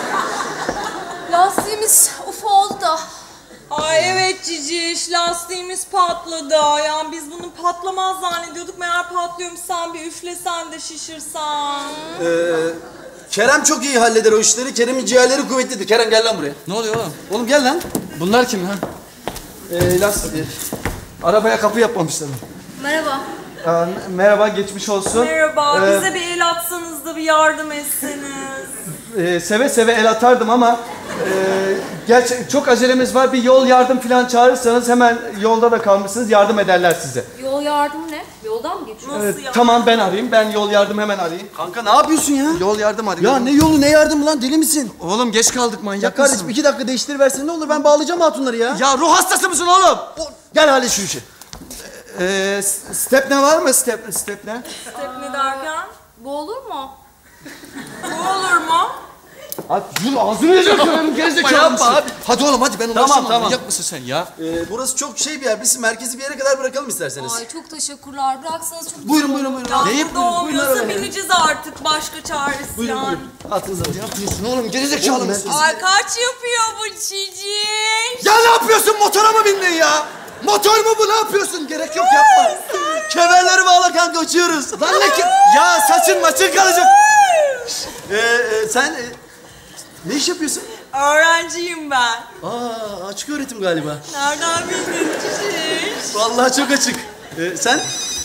lastiğimiz uf oldu da. Ay evet Ciciş, lastiğimiz patladı. Yani biz bunu patlamaz zannediyorduk. Meğer patlıyormuş, sen bir üflesen de şişirsen. Ee, Kerem çok iyi halleder o işleri. Kerem'in ciğerleri kuvvetlidir. Kerem gel lan buraya. Ne oluyor oğlum? Oğlum gel lan. Bunlar kim lan? Ee, lastik. Arabaya kapı yapmamışlar. Merhaba. Aa, merhaba, geçmiş olsun. Merhaba, Ee, bize bir el atsanız da bir yardım etseniz. e, seve seve el atardım ama... E, gerçi çok acelemiz var. Bir yol yardım falan çağırırsanız hemen yolda da kalmışsınız. Yardım ederler size. Yol yardım ne? Yoldan mı geçiyorsun? Ee, tamam ben arayayım. Ben yol yardım hemen arayayım. Kanka ne yapıyorsun ya? Yol yardım arıyorum. Ya ne yolu ne yardımı lan, deli misin? Oğlum geç kaldık, manyak Ya kardeşim iki dakika değiştiriversen ne olur, ben bağlayacağım hatunları ya. Ya ruh hastası mısın oğlum? O, gel hadi şu işi. Ee, step ne var mı? Step, step ne? Step ne derken? Bu olur mu? Bu olur mu? Hadi yürü, ağzını yiyeceğim. Gerizekalı mısın? Abi. Hadi oğlum hadi, ben uğraşamam. Tamam tamam. Manyak mısın sen ya? Ee, burası çok şey bir yer. Biz merkezi bir yere kadar bırakalım isterseniz. Ay çok teşekkürler. Bıraksanız çok Buyurun buyurun buyurun. Ya Neyi? burada Buyurun olmuyorsa arabaya. bineceğiz artık. Başka çaresi Buyurun yani. buyurun. Altınıza bakın. Ne yapıyorsun oğlum? Gerizekalı mısın? Ay kaç yapıyor bu Ciciş? Ya ne yapıyorsun? Motora mı bindin ya? Motor mu bu? Ne yapıyorsun? Gerek yok, yapma. Kemerleri bağla kanka, uçuyoruz. Lan ne ki? Ya saçın maçın kalacak. Ee, e, sen e, ne iş yapıyorsun? Öğrenciyim ben. Aa, açık öğretim galiba. Nereden bildin Ciciş? Vallahi çok açık. Ee, sen?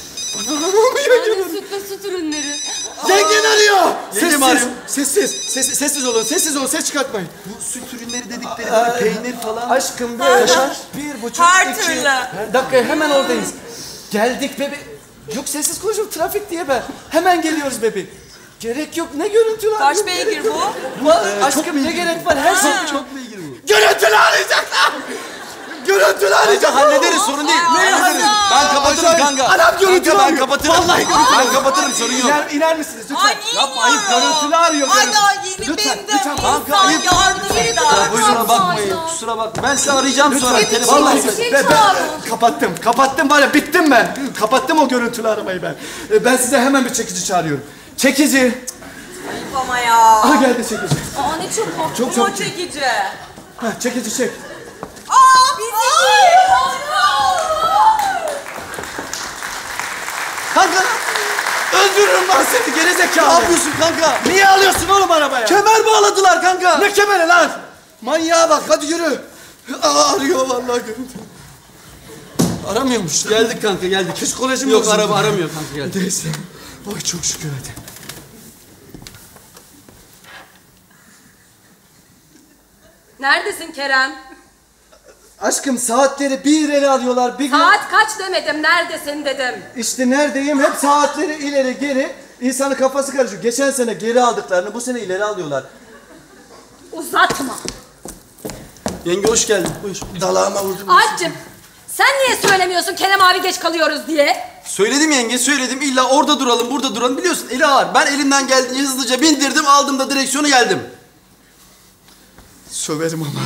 Yani süt ve süt ürünleri. Yengen arıyor. Yengem arıyor. Sessiz. Sessiz. Sessiz olun. Sessiz olun. Ses çıkartmayın. Bu süt ürünleri dedikleri böyle peynir falan. Aşkım bir Yaşar. Bir buçuk Her iki. türlü. Her dakika hemen oradayız. Geldik bebe. Yok sessiz konuşup trafik diye ben. Hemen geliyoruz bebeğim. Gerek yok. Ne görüntüler? Kaç yok, beygir gerek yok. bu? Va- aşkım ne gerek var? Her şey Ha. Çok beygir bu. Görüntülü arayacaklar. Görüntülü arayacaklar. Hallederiz, sorun değil. Ay, Hallederiz. Allah. Ben kapatırım kanka. Anam görüntülü Kanka ben arıyor. kapatırım. Vallahi görüntülü Ben arıyor. kapatırım, sorun yok. İner, iner misiniz lütfen? Ay niye Yapma, ayıp, iniyor? görüntülü arıyor. Ay görüntülü. daha yeni Lütfen, bindim. lütfen. İnsan Kanka, ayıp. yardım eder. Ya kusura bakmayın, kusura bakmayın. Ben sizi arayacağım sonra. Lütfen, Telefon vallahi bir şey ben- ben- çağırın. kapattım, kapattım var ya, bittim ben. Kapattım o görüntülü aramayı ben. Ee, Ben size hemen bir çekici çağırıyorum. Çekici. Ama ya. Aha geldi çekici. Aa ne çok Çok Bu çok. çekici. Ha, çekici çek. Aa bizi. Kanka Öldürürüm lan seni gerizekalı. ne yapıyorsun kanka? Niye alıyorsun oğlum arabaya? Kemer bağladılar kanka. Ne kemeri lan? Manyağa bak, hadi yürü. Aa, arıyor vallahi görüntü. Aramıyormuş. Geldik kanka, geldik. Psikolojim Yok, bozuldu. araba aramıyor kanka, geldik. Neyse. Oy çok şükür hadi. Neredesin Kerem? Aşkım saatleri bir ileri alıyorlar, bir gün... Saat kaç demedim, neredesin dedim. İşte neredeyim? Hep saatleri ileri geri. İnsanın kafası karışıyor. Geçen sene geri aldıklarını bu sene ileri alıyorlar. Uzatma. Yenge hoş geldin. Buyur. Dalağıma vurdum. Alp'cim sen niye söylemiyorsun Kerem abi geç kalıyoruz diye? Söyledim yenge, söyledim. İlla orada duralım, burada duralım. Biliyorsun eli ağır. Ben elimden geldiğince hızlıca bindirdim, aldım da direksiyonu geldim. Söverim ama.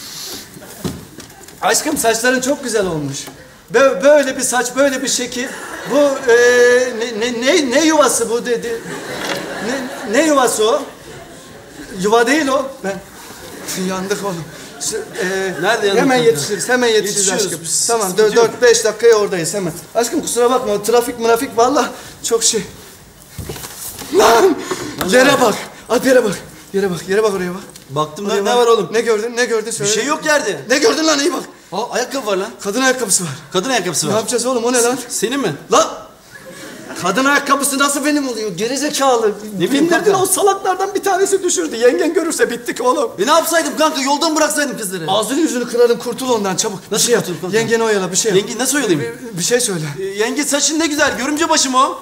Aşkım saçların çok güzel olmuş. Bö- Böyle bir saç, böyle bir şekil. Bu e, ne, ne, ne, ne yuvası bu dedi? Ne, ne yuvası o? Yuva değil o. Ben yandık oğlum. Şu, e, Nerede yandık Hemen kanka? yetişiriz, hemen yetişiriz Yetişiyoruz aşkım. biz, Tamam, sıkıntı yok. dört beş dakikaya oradayız hemen. Aşkım kusura bakma, o trafik mırafik vallahi çok şey. Lan! Yere bak, at yere bak. Yere bak, yere bak, oraya bak. Baktım Oraya da ne bak. var oğlum? Ne gördün, ne gördün Bir söyle. şey yok yerde. Ne gördün lan, iyi bak. Aa, ayakkabı var lan. Kadın ayakkabısı var. Kadın ayakkabısı Ne var. yapacağız oğlum, o ne lan? Senin mi? Lan! Kadın ayakkabısı nasıl benim oluyor? Gerizekalı. Ne bileyim Bindirdin, kanka. o salaklardan bir tanesi düşürdü. Yengen görürse bittik oğlum. E ne yapsaydım kanka? Yoldan bıraksaydım kızları. Ağzını yüzünü kırarım, kurtul ondan çabuk. Nasıl bir şey yap. kurtulayım kanka? Yengeni oyala, bir şey yap. Yenge nasıl oyalayayım? Bir, bir şey söyle. E, yenge saçın ne güzel. Görümce başım o.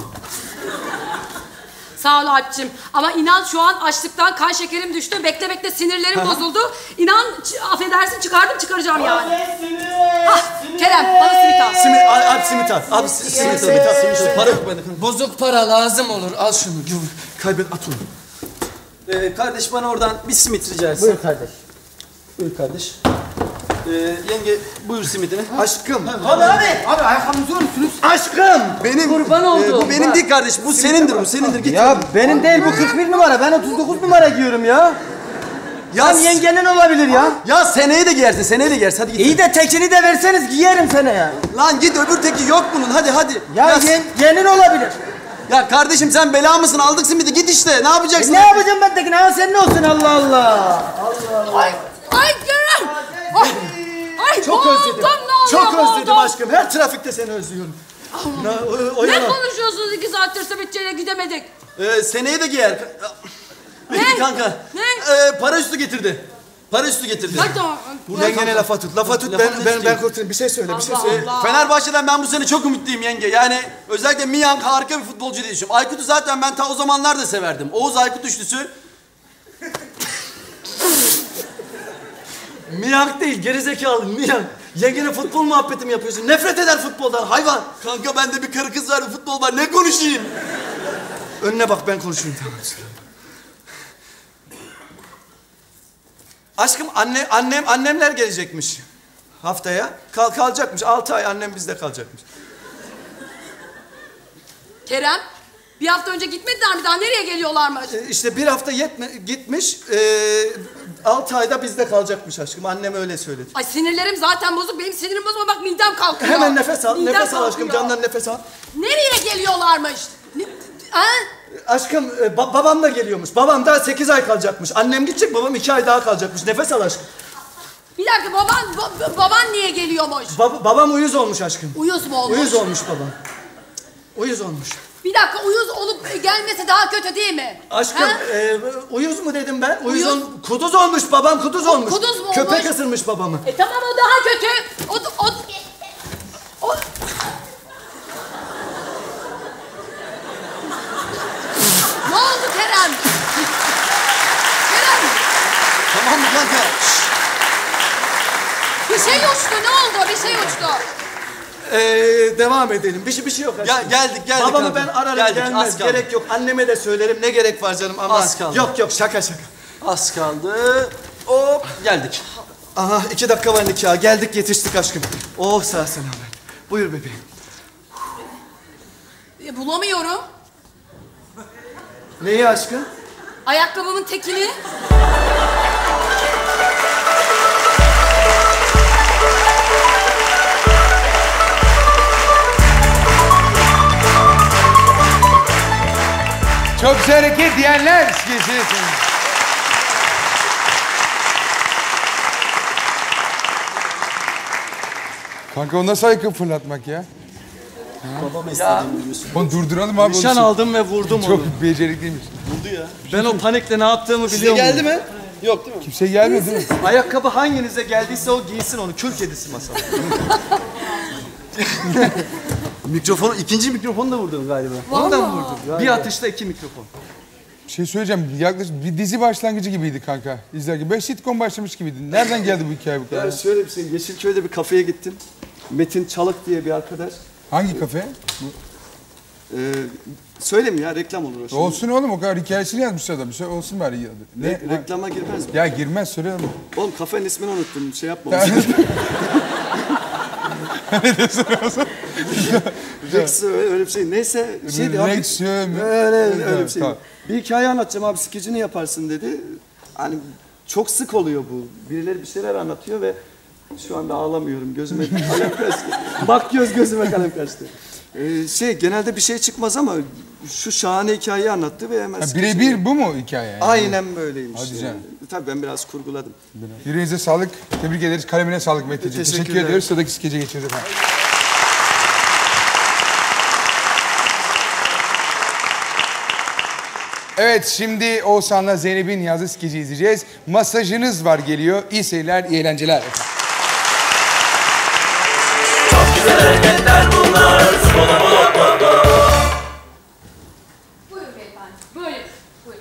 Sağ ol Alp'cim. Ama inan şu an açlıktan kan şekerim düştü. Bekle bekle sinirlerim bozuldu. İnan ç- affedersin çıkardım çıkaracağım yani. Ah Kerem bana simit al. Simit, al, al simit al. Al si- simit al. Simit al, simit al. Para yok bende. Bozuk para lazım olur. Al şunu. Kaybet, at onu. Ee, kardeş bana oradan bir simit rica etsin. Buyur kardeş. Buyur kardeş. Ee, yenge buyur simidini. Aşkım. Abi abi. Abi ayakkabınızı unuttunuz. Aşkım. Benim. Kurban oldum. Ee, bu benim değil kardeşim. Bu senindir bu senindir. Git. Ya benim değil bu kırk bir numara. Ben otuz dokuz numara giyiyorum ya. Ya yengenin olabilir ya. Ya seneye de giyersin, seneye de giyersin. Hadi git. İyi de tekini de verseniz giyerim seneye. Lan git öbür teki yok bunun. Hadi hadi. Ya, ya yen, yenin olabilir. Ya kardeşim sen bela mısın? Aldık simidi git işte. Ne yapacaksın? E, ne yapacağım ben tekini? Ha sen ne olsun Allah Allah. Allah. Ay, ay Kerem. Ay, ay Çok boğuldum, özledim. ne oluyor, Çok özledim boğuldum. aşkım. Her trafikte seni özlüyorum. Allah. Na, o, o Ne yana. konuşuyorsunuz iki saattir Simitçi'ye gidemedik? Ee, seneye de giyer. Ne? Kanka. Ne? Ee, para üstü getirdi. Para üstü getirdi. Bak tamam. Yengene lafa tut. Lafa tut. Ben ben ben kurtulayım. Bir şey söyle. Bir şey Allah söyle. Allah. Fenerbahçe'den ben bu sene çok ümitliyim yenge. Yani özellikle Miyan harika bir futbolcu diye düşünüyorum. Aykut'u zaten ben ta o zamanlar da severdim. Oğuz Aykut üçlüsü. Miyank değil, gerizekalı Miyank. Yengene futbol muhabbeti mi yapıyorsun? Nefret eder futboldan, hayvan. Kanka bende bir karı kız var, bir futbol var. Ne konuşayım? Önüne bak, ben konuşayım. Tamam. Aşkım, anne, annem, annemler gelecekmiş haftaya. Kal, kalacakmış, altı ay annem bizde kalacakmış. Kerem, bir hafta önce gitmediler mi? Daha nereye geliyorlarmış? Ee, işte bir hafta yetme, gitmiş, ee, altı ayda bizde kalacakmış aşkım. Annem öyle söyledi. Ay sinirlerim zaten bozuk. Benim sinirim bozma bak midem kalkıyor. Hemen nefes al, Midem nefes al aşkım. kalkıyor. Candan nefes al. Nereye geliyorlarmış? Ne? Ha? Aşkım, e, ba- babam da geliyormuş. Babam da sekiz ay kalacakmış. Annem gidecek, babam iki ay daha kalacakmış. Nefes al aşkım. Bir dakika baban ba- baban niye geliyormuş? Ba- babam uyuz olmuş aşkım. Uyuz mu olmuş? Uyuz olmuş babam. Uyuz olmuş. Bir dakika uyuz olup gelmesi daha kötü değil mi? Aşkım, Ha? e, uyuz mu dedim ben? Uyuz, Uyuz. ol- kuduz olmuş babam, kuduz olmuş. Kuduz mu Köpek olmuş? ısırmış babamı. E tamam o daha kötü. O, o, o... Ne oldu Kerem? Kerem Tamam mı kanka? bir şey uçtu ne oldu? Bir şey uçtu. Ee, devam edelim. Bir şey bir şey yok aşkım. Ya, geldik, geldik Babamı abi. ben ararım, Geldik, gelmez. az kaldı. Gerek yok. Anneme de söylerim. Ne gerek var canım aman. Az kaldı. Yok yok şaka şaka. Az kaldı. Hop geldik. Aha iki dakika var nikah. Geldik yetiştik aşkım. Oh sağ selamet. Buyur bebeğim. E, bulamıyorum. Neyi aşkım? Ayakkabımın tekini. Çok güzel hareket diyenler skeci. Kanka o nasıl ayakkabı fırlatmak ya? Babam istediğimi biliyorsun. Onu durduralım abi. Nişan onu. aldım ve vurdum Çok onu. becerikliymiş. Vurdu ya. Ben o panikle ne yaptığımı Size biliyorum. geldi mi? Yok değil mi? Kimse gelmedi değil mi? Ayakkabı hanginize geldiyse o giysin onu. Kül kedisi masal. Mikrofonu, ikinci mikrofonu da vurdum galiba. Onu da mı vurdun? Bir atışta iki mikrofon. Bir şey söyleyeceğim. Yaklaşık bir dizi başlangıcı gibiydi kanka. İzlerken. Böyle sitcom başlamış gibiydi. Nereden geldi bu hikaye bu kadar? Ya şöyle bir şey, Yeşilköy'de bir kafeye gittim. Metin Çalık diye bir arkadaş. Hangi kafe? Ee, söyleyeyim ya, reklam olur o şimdi. Olsun oğlum, o kadar hikayesini yazmış adam. Bir şey olsun bari. Ne? Re- reklama girmez mi? Ya girmez, söyle oğlum. Oğlum kafenin ismini unuttum, şey yapma. Ne diyorsun oğlum? Rex öyle, öyle bir şey. Neyse. Şeydi abi. Rex, Öyle, öyle, öyle bir şey. Tamam. Bir hikaye anlatacağım abi, skecini yaparsın dedi. Hani çok sık oluyor bu. Birileri bir şeyler anlatıyor ve şu anda ağlamıyorum. Gözüme kalem kaçtı. Bak göz gözüme kalem kaçtı. Ee, şey genelde bir şey çıkmaz ama şu şahane hikayeyi anlattı ve hemen... Ha, skecini- birebir bu mu hikaye? Yani? Aynen böyleymiş. Hadi canım. Yani. Tabii ben biraz kurguladım. Yüreğinize sağlık. Tebrik ederiz. Kalemine sağlık Metin'ciğim. Teşekkür, Teşekkürler. ediyoruz. Sıradaki skece geçiyoruz efendim. Evet, şimdi Oğuzhan'la Zeynep'in yazdığı skeci izleyeceğiz. Masajınız var geliyor. İyi seyirler, iyi eğlenceler. Çok güzel hareketler bunlar. Spola bola bola. Buyurun beyefendi. Buyurun. Buyurun.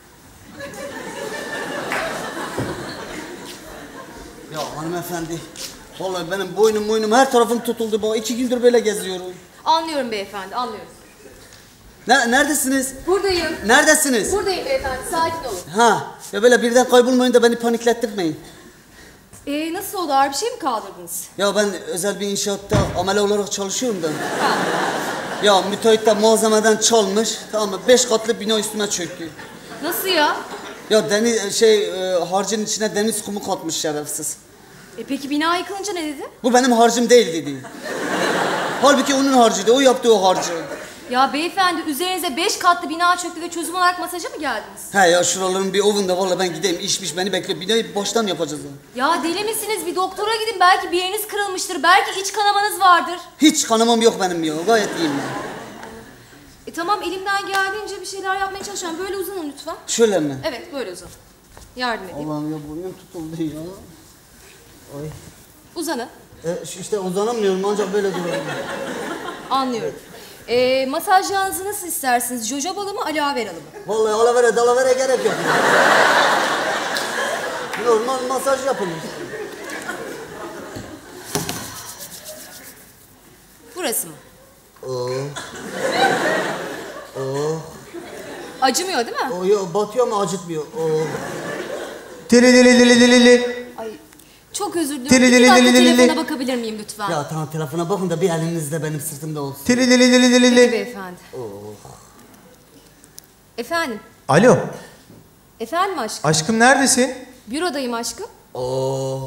Ya hanımefendi, vallahi benim boynum boynum her tarafım tutuldu baba. İki gündür böyle geziyorum. Anlıyorum beyefendi, anlıyorum. Ne, neredesiniz? Buradayım. Neredesiniz? Buradayım beyefendi, sakin olun. Ha, ya böyle birden kaybolmayın da beni paniklettirmeyin. Ee, nasıl oldu? Ağır bir şey mi kaldırdınız? Ya ben özel bir inşaatta amele olarak çalışıyorum da. Ya müteahhit de malzemeden çalmış. Tamam mı? Beş katlı bina üstüme çöktü. Nasıl ya? Ya deniz şey e, harcın içine deniz kumu katmış şerefsiz. E peki bina yıkılınca ne dedi? Bu benim harcım değil dedi. Halbuki onun harcıydı. O yaptı o harcı. Ya beyefendi üzerinize beş katlı bina çöktü ve çözüm olarak masaja mı geldiniz? He ya şuraların bir ovunda vallahi ben gideyim. İşmiş beni bekle. Binayı baştan yapacağız. Ya. Ya deli misiniz? Bir doktora gidin. Belki bir yeriniz kırılmıştır. Belki iç kanamanız vardır. Hiç kanamam yok benim ya. Gayet iyiyim ya. E tamam elimden geldiğince bir şeyler yapmaya çalışacağım. Böyle uzanın lütfen. Şöyle mi? Evet böyle uzanın. Yardım edeyim. Allah'ım ya boynum tutuldu ya. Ay. Uzanın. E, işte uzanamıyorum ancak böyle duruyorum. Anlıyorum. E, masajlarınızı nasıl istersiniz? Jojobalı mı, aloe veralı mı? Vallahi alavere dalavere gerek yok. Normal masaj yapılmış. Burası mı? Oh. Oh. Acımıyor değil mi? Oh, yo, batıyor ama acıtmıyor. Oh. Dili dili dili dili dili. Ay, çok özür diliyorum. Dili, İki dili, dakika dili, dili, telefona dili. bakabilir miyim lütfen? Ya tamam telefona bakın da bir eliniz de benim sırtımda olsun. Dili dili dili dili Peki dili. beyefendi. Oh. Efendim? Alo. Efendim aşkım? Aşkım neredesin? Bürodayım aşkım. Oh.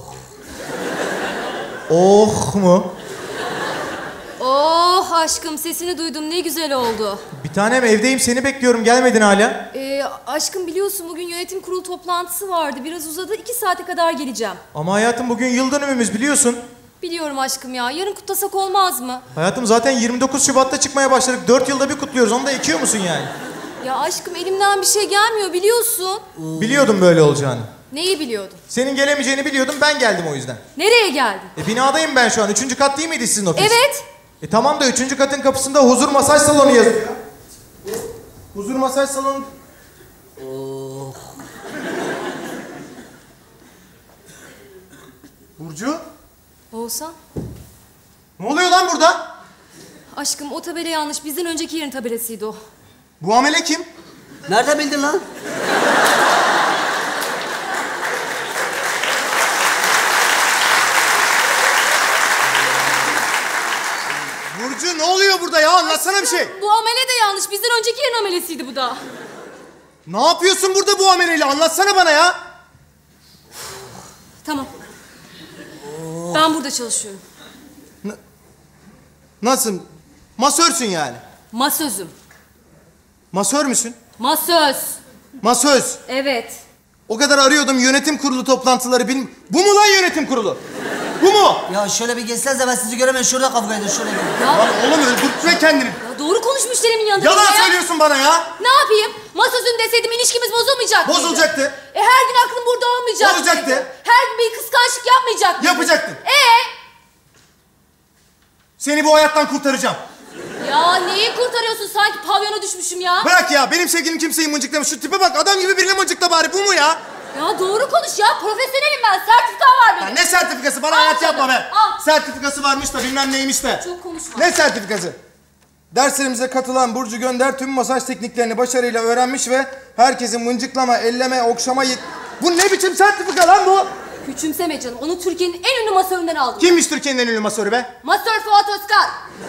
Oh mu? Oh aşkım sesini duydum ne güzel oldu. Bir tanem evdeyim seni bekliyorum gelmedin hala. Ee, aşkım biliyorsun bugün yönetim kurulu toplantısı vardı. Biraz uzadı. iki saate kadar geleceğim. Ama hayatım bugün yıl dönümümüz biliyorsun. Biliyorum aşkım ya. Yarın kutlasak olmaz mı? Hayatım zaten yirmi dokuz Şubat'ta çıkmaya başladık. dört yılda bir kutluyoruz. Onu da ekiyor musun yani? Ya aşkım elimden bir şey gelmiyor biliyorsun. Biliyordum böyle olacağını. Neyi biliyordun? Senin gelemeyeceğini biliyordum ben geldim o yüzden. Nereye geldin? E binadayım ben şu an. Üçüncü kat değil miydi sizin ofis? Evet. E tamam da üçüncü katın kapısında huzur masaj salonu yazıyor. Huzur masaj salonu... Oh. Burcu? Oğuzhan. Ne oluyor lan burada? Aşkım o tabela yanlış. Bizden önceki yerin tabelasıydı o. Bu amele kim? Nerede bildin lan? Burcu ne oluyor burada ya? Anlatsana bir şey. Bu amele de yanlış. Bizden önceki yerin amelesiydi bu da. Ne yapıyorsun burada bu ameleyle? Anlatsana bana ya. Tamam. Ben burada çalışıyorum. Nasıl? Masörsün yani. Masözüm. Masör müsün? Masöz. Masöz. Evet. O kadar arıyordum yönetim kurulu toplantıları bil... Bu mu lan yönetim kurulu? Bu mu? Ya şöyle bir geçsenize ben sizi göremiyorum. Şurada kavga edin şöyle bir. Lan oğlum öldürtme kendini. Ya doğru konuş müşterimin yanında. Yalan ya. söylüyorsun bana ya. Ne yapayım? Masözün deseydim ilişkimiz bozulmayacak mıydı? Bozulacaktı. E her gün aklım burada olmayacak Olacaktı. mıydı? Her gün bir kıskançlık yapmayacak mıydı? Yapacaktın. Ee? Seni bu hayattan kurtaracağım. Ya neyi kurtarıyorsun? Sanki pavyona düşmüşüm ya. Bırak ya benim sevgilim kimseyi mıncıklamış. Şu tipe bak adam gibi birini mıncıkla bari bu mu ya? Ya doğru konuş ya. Profesyonelim ben. Sertifikam var benim. Ya ne sertifikası bana Al hayat canım, yapma be. al. Sertifikası varmış da bilmem neymiş de. Çok konuşma. Ne sertifikası? Derslerimize katılan Burcu Gönder tüm masaj tekniklerini başarıyla öğrenmiş ve herkesin mıncıklama, elleme, okşama... yet- Bu ne biçim sertifika lan bu? Küçümseme canım. Onu Türkiye'nin en ünlü masöründen aldım. Kimmiş Türkiye'nin en ünlü masörü be? Masör Fuat Özkan.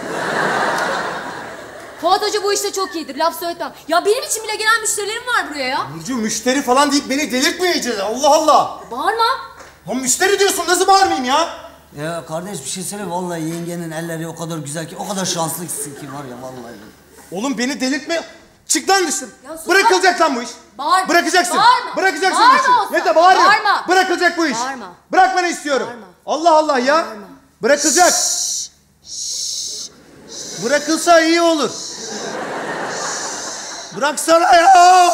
Fuat Hoca bu işte çok iyidir. Laf söyletmem. Ya benim için bile gelen müşterilerim var buraya ya. Burcu müşteri falan deyip beni delirtmeyeceğiz. Allah Allah. Bağırma. Lan müşteri diyorsun nasıl bağırmayayım ya? Ya kardeş bir şey söyle vallahi yengenin elleri o kadar güzel ki o kadar şanslısın ki var ya vallahi. Oğlum beni delirtme. Çık lan dışarı. Ya sus Bırakılacak lan bu iş. Bağırma. Bırakacaksın. Bağırma. Bırakacaksın Bağırma bu işi. olsa. Ne de bağırıyorum. Bağırma. Bırakılacak bu iş. Bağırma. Bırakmanı istiyorum. Bağırma. Allah Allah ya. Bağırma. Bırakılacak. Bırakılsa iyi olur. Bıraksana ya.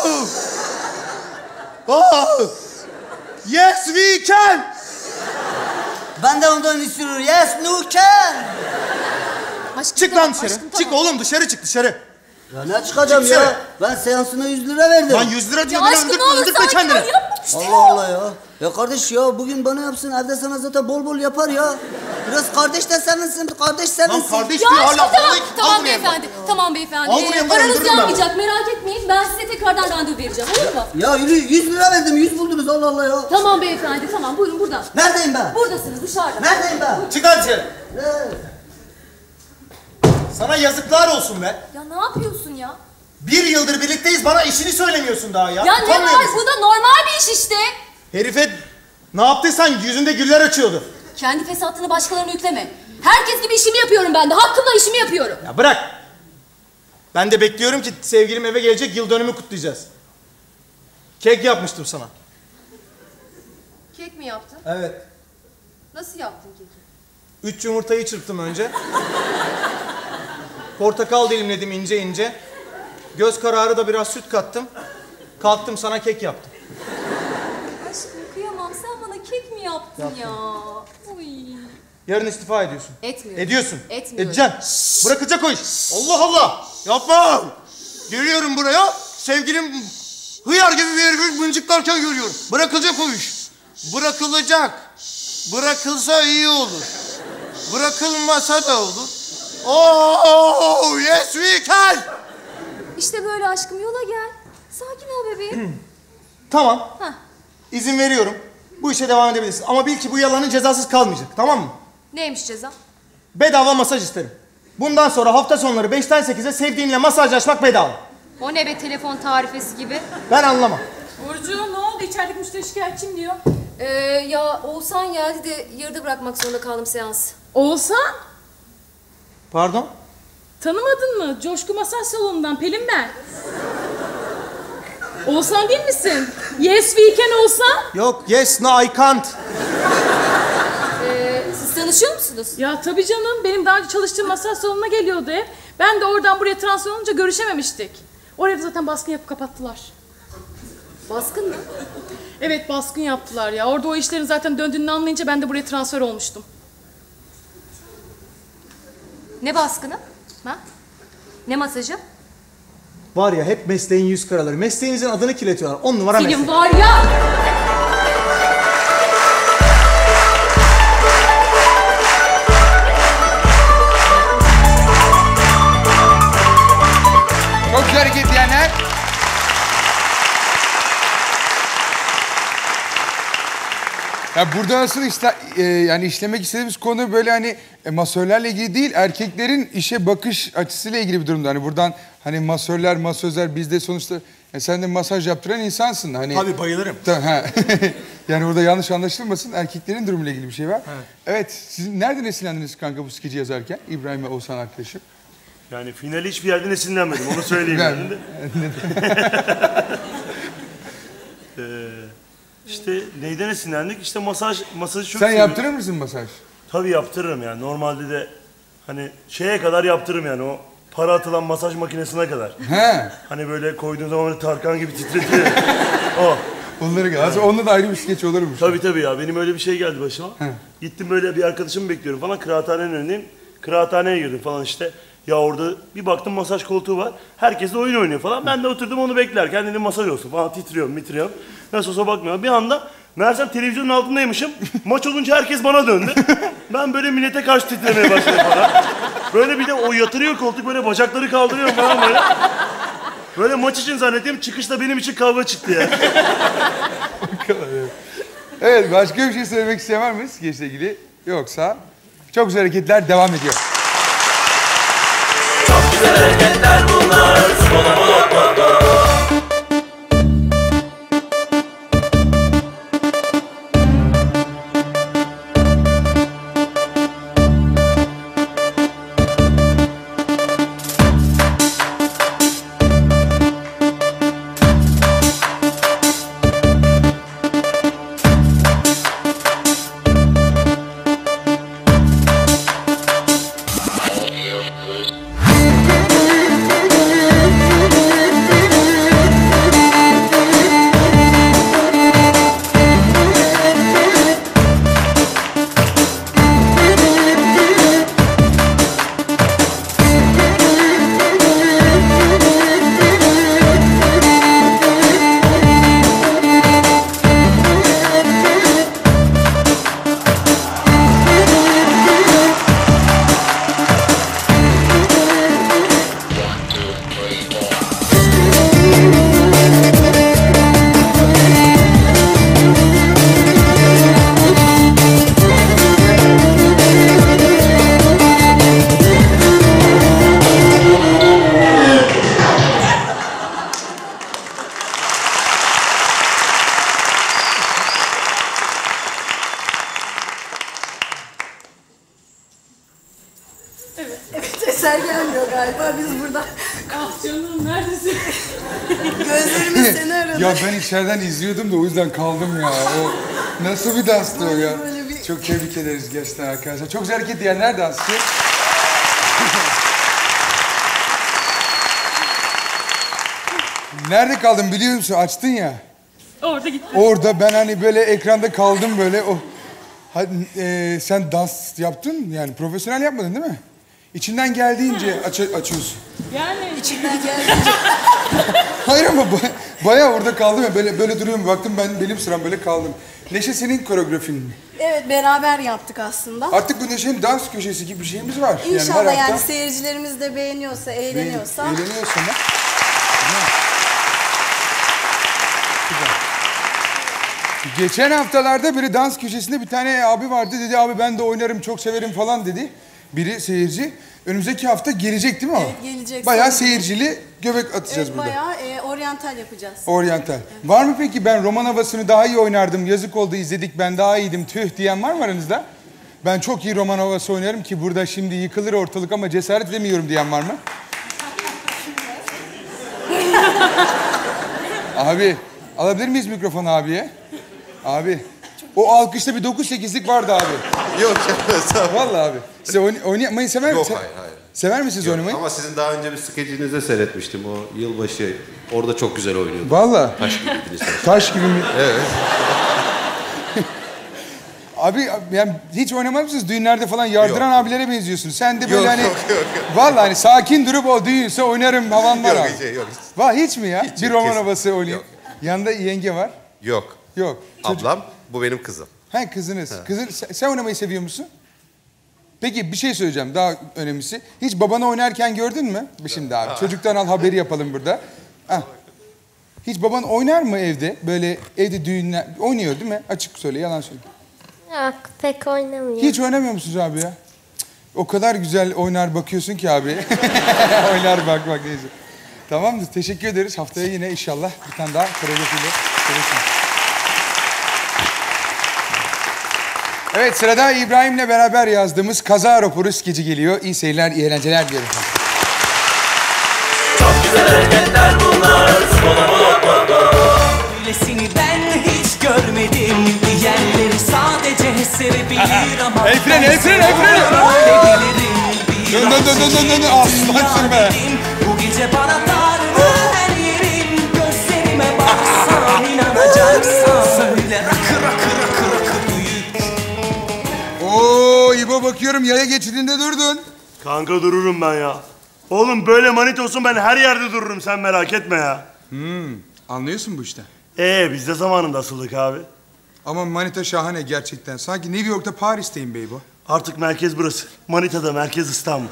Oh. Yes we can. Ben de ondan istiyorum. Yes no can. Aşkım, Çık tamam, lan dışarı. aşkım, Çık tamam. oğlum dışarı çık dışarı. Ya ne çıkacağım Çık ya? dışarı. Ben seansına yüz lira verdim. Lan yüz lira diyor. Ya beni aşkım, öldürtme, ne olur öldürtme sakin kendini. ol, yapma işte Allah ya. Allah ya. Ya kardeş ya bugün bana yapsın evde sana zaten bol bol yapar ya. Biraz kardeş de sevinsin, kardeş sevinsin. Lan kardeş Ya diyor aşkım hala. tamam. Vallahi- Al Tamam bunu yanına. beyefendi. Tamam beyefendi. Al bunu Ee, yanına, paranız öldürürüm ben yanmayacak merak etmeyin. geleyim. Ben size tekrardan randevu vereceğim. Olur mu? Ya yürü, yüz lira verdim. Yüz buldunuz Allah Allah ya. Tamam beyefendi tamam. Buyurun buradan. Neredeyim ben? Buradasınız dışarıda. Neredeyim ben? Çık hadi dışarı. Sana yazıklar olsun be. Ya ne yapıyorsun ya? Bir yıldır birlikteyiz, bana işini söylemiyorsun daha ya. Ya ne Utanmıyor var? musun? Bu da normal bir iş işte. Herife ne yaptıysan yüzünde güller açıyordu. Kendi fesatını başkalarına yükleme. Herkes gibi işimi yapıyorum ben de. Hakkımla işimi yapıyorum. Ya bırak. Ben de bekliyorum ki sevgilim eve gelecek, yıl dönümü kutlayacağız. Kek yapmıştım sana. Kek mi yaptın? Evet. Nasıl yaptın keki? Üç yumurtayı çırptım önce. Portakal dilimledim ince ince. Göz kararı da biraz süt kattım. Kalktım sana kek yaptım. Aşkım kıyamam. Sen bana kek mi yaptın Yaptım. ya? Uy. Yarın istifa ediyorsun. Etmiyorum. Ediyorsun. Etmiyorum. Edeceksin. Bırakacak o iş. Allah Allah. Yapma. Geliyorum buraya. Sevgilim hıyar gibi bir herifi mıncıklarken görüyorum. Bırakılacak o iş. Bırakılacak. Bırakılsa iyi olur. Bırakılmasa da olur. Oh yes we can. İşte böyle aşkım yola gel. Sakin ol bebeğim. Tamam. Hah. İzin veriyorum. Bu işe devam edebilirsin. Ama bil ki bu yalanın cezasız kalmayacak. Tamam mı? Neymiş ceza? Bedava masaj isterim. Bundan sonra hafta sonları beşten sekize sevdiğinle masajlaşmak bedava. O ne be telefon tarifesi gibi? Ben anlamam. Burcu ne oldu? İçerideki müşteri şikayetçiyim diyor. Ee, ya Oğuzhan geldi de yarıda bırakmak zorunda kaldım seans. Oğuzhan? Pardon? Tanımadın mı? Coşku Masaj Salonu'ndan Pelin ben. Oğuzhan değil misin? Yes we can Oğuzhan. Yok, yes, no, I can't. Ee, siz tanışıyor musunuz? Ya tabii canım. Benim daha önce çalıştığım masaj salonuna geliyordu hep. Ben de oradan buraya transfer olunca görüşememiştik. Oraya da zaten baskın yapıp kapattılar. Baskın mı? Evet baskın yaptılar ya. Orada o işlerin zaten döndüğünü anlayınca ben de buraya transfer olmuştum. Ne baskını? Ha? Ne masajı? Var ya hep mesleğin yüz karaları. Mesleğinizin adını kirletiyorlar. On numara Senin meslek. var ya! Çok güzel hareket diyenler. Ya burada asıl işte, e, yani işlemek istediğimiz konu böyle hani e, masörlerle ilgili değil, erkeklerin işe bakış açısıyla ilgili bir durumda. Hani buradan hani masörler, masözler bizde sonuçta e, sen de masaj yaptıran insansın. Hani, Tabii bayılırım. Ta, ha. Yani burada yanlış anlaşılmasın, erkeklerin durumuyla ilgili bir şey var. Evet, evet siz nereden esinlendiniz kanka bu skeci yazarken? İbrahim ve Oğuzhan arkadaşım. Yani finali hiçbir yerden esinlenmedim, onu söyleyeyim Ben- yani de. ee, işte neyden esinlendik? İşte masaj, masajı çok Sen seviyorum. yaptırır mısın masaj? Tabii yaptırırım yani. Normalde de hani şeye kadar yaptırırım yani o para atılan masaj makinesine kadar. He. Hani böyle koyduğun zaman böyle Tarkan gibi titretiyor. O. Onları gel. Onunla da ayrı bir skeç olurmuş. Tabii tabii ya. Benim öyle bir şey geldi başıma. He. Gittim böyle bir arkadaşımı bekliyorum falan. Kıraathanenin önündeyim. Kıraathaneye girdim falan işte. Ya orada bir baktım masaj koltuğu var. Herkes de oyun oynuyor falan. Ben de oturdum onu beklerken dedim masaj olsun falan. Titriyorum titriyorum. Nasıl olsa bakmıyorum. Bir anda meğersem televizyonun altındaymışım. Maç olunca herkes bana döndü. Ben böyle millete karşı titremeye başladım falan. Böyle bir de o yatırıyor koltuk böyle bacakları kaldırıyor falan böyle. Böyle maç için zannettim. Çıkışta benim için kavga çıktı ya. Evet, başka bir şey söylemek isteyen var mı skeçle ilgili? Yoksa çok güzel hareketler devam ediyor. Çok güzel hareketler bunlar. Mola mola mola. Evet. Evet, Eser gelmiyor galiba. Biz burada... Ah canım, neredesin? Gözlerimiz seni aradı. Ya ben içeriden izliyordum da o yüzden kaldım ya. O nasıl bir danstı o ya? bir- Çok tebrik ederiz gerçekten arkadaşlar. Çok güzel hareket diyenler dansı. Nerede kaldın biliyor musun? Açtın ya. Orada gitti. Orada ben hani böyle ekranda kaldım böyle. O, ha, e, sen dans yaptın yani profesyonel yapmadın değil mi? İçinden geldiğince aç açıyorsun. Yani İçinden geldiğince... Hayır ama ba- bayağı orada kaldım ya böyle böyle duruyorum. Baktım ben benim sıram böyle kaldım. Neşe senin koreografin mi? Evet, beraber yaptık aslında. Artık bu Neşe'nin dans köşesi gibi bir şeyimiz var. İnşallah her yani, hafta seyircilerimiz de beğeniyorsa, eğleniyorsa. eğleniyorsa mı? Güzel. Geçen haftalarda böyle dans köşesinde bir tane abi vardı. Dedi abi ben de oynarım, çok severim falan dedi. Biri seyirci. Önümüzdeki hafta gelecek değil mi o? Evet, gelecek. Bayağı Sonra- seyircili göbek atacağız Evet, burada. bayağı e, oryantal yapacağız. Oryantal. Var mı peki ben roman havasını daha iyi oynardım, yazık oldu izledik ben daha iyiydim tüh diyen var mı aranızda? Ben çok iyi roman havası oynarım ki burada şimdi yıkılır ortalık ama cesaret edemiyorum diyen var mı? Abi alabilir miyiz mikrofonu abiye? Abi o alkışta bir dokuz sekizlik vardı abi. Yok canım. Vallahi abi. Size oyn- oynamayı sever Yok misiniz? hayır hayır. Sever misiniz Yok, oynamayı? ama sizin daha önce bir skecinizi seyretmiştim o yılbaşı. Orada çok güzel oynuyordunuz. Vallahi. Taş gibiydiniz. Taş gibi mi? Evet. Abi yani hiç oynamaz mısınız? Düğünlerde falan yardıran Yok. abilere benziyorsunuz. Sen de böyle Yok, hani... yok, yok, yok. Vallahi hani sakin durup o düğünse oynarım havan var Yok, abi. hiç, yok, hiç. Var hiç mi ya? Hiç, bir roman kesin. havası oynayayım. Yok. Yanında yenge var. Yok. Yok. Çocuk- Ablam, bu benim kızım. Ha kızınız. Kızın, sen, sen oynamayı seviyor musun? Peki bir şey söyleyeceğim daha önemlisi. Hiç babanı oynarken gördün mü? Şimdi abi çocuktan al haberi yapalım burada. Ah. Hiç baban oynar mı evde? Böyle evde düğünler oynuyor değil mi? Açık söyle yalan söyle. Yok pek oynamıyor. Hiç oynamıyor musunuz abi ya? Cık, o kadar güzel oynar bakıyorsun ki abi. Oynar bak bak neyse. Tamamdır teşekkür ederiz. Haftaya yine inşallah bir tane daha koreografiyle görüşürüz. Evet sırada İbrahim'le beraber yazdığımız Kaza Raporu skeci geliyor. İyi seyirler, iyi eğlenceler diyorum. Çok güzel hareketler bunlar. Bolo bolo bolo. Öylesini ben hiç görmedim. Diğerleri sadece sevebilir ama El freni, el freni, el freni. Dön dön dön dön dön dön. Aslansın be. Bu gece bana tanrı her yerim. Gözlerime baksan inanacaksın. Söyle rakı rakı rakı rakı büyük. Oo İbo bakıyorum yaya geçidinde durdun. Kanka dururum ben ya. Oğlum böyle manita olsun ben her yerde dururum sen merak etme ya. Hmm, anlıyorsun bu işte. Ee biz de zamanında asıldık abi. Ama manita şahane gerçekten. Sanki New York'ta Paris'teyim bey bu. Artık merkez burası. Manita'da merkez İstanbul.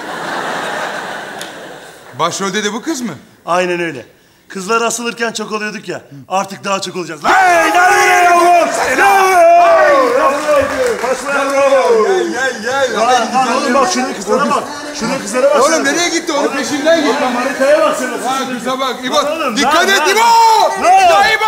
Başrolde de bu kız mı? Aynen öyle. Kızlar asılırken çok oluyorduk ya. Artık daha çok olacağız. Hey! Gel buraya oğlum! Gel gel gel. Lan oğlum bak şunun kızlara bak. Şunun kızlara bak. Oğlum nereye gitti? Onun peşinden git. Oğlum manitaya bak sen. Ha kıza bak. İbo Lan oğlum, dikkat lan, et lan. İbo! Lan. Ya İbo!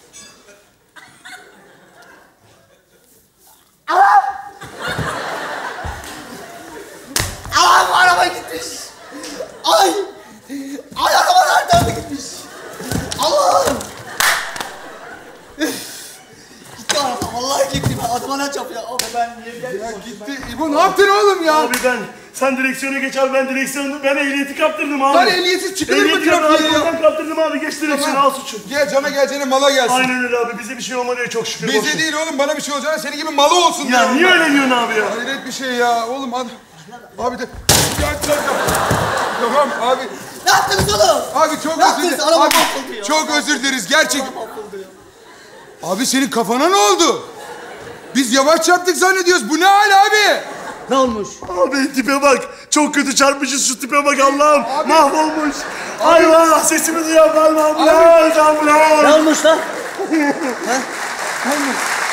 Allah'ım araba gitmiş. Ay. Ay araba nereden gitmiş? Allah'ım. Gitti araba. Vallahi gitti. Adıma ne çapıyor? Abi ben niye geldim? Ya gitti. İbo ne yaptın oğlum ya? Abi ben sen direksiyonu geç abi ben direksiyonu ben ehliyeti kaptırdım abi. Lan ehliyetsiz çıkılır mı Ehliyeti trafiğe ya? ben kaptırdım abi geç direksiyonu al suçum. Gel cana geleceğine mala gelsin. Aynen öyle abi bize bir şey olmadı ya çok şükür. Bize boşver. değil oğlum bana bir şey olacağına senin gibi malı olsun. Ya diyorum niye ben. öyle diyorsun abi ya? Hayret bir şey ya oğlum hadi. Abi de. Ya, ya, ya. Tamam abi. Ne yaptınız oğlum? Abi çok Ne özür yaptınız? dileriz. Araba Abi mahvoldu ya. çok özür dileriz gerçekten. Abi senin kafana ne oldu? Biz yavaş çarptık zannediyoruz. Bu ne hal abi? Ne olmuş? Abi tipe bak. Çok kötü çarpmışız şu tipe bak Allah'ım. Mahvolmuş. Ay vah sesimi duyan var mı ambulans ambulans. Ne olmuş lan? Ne olmuş?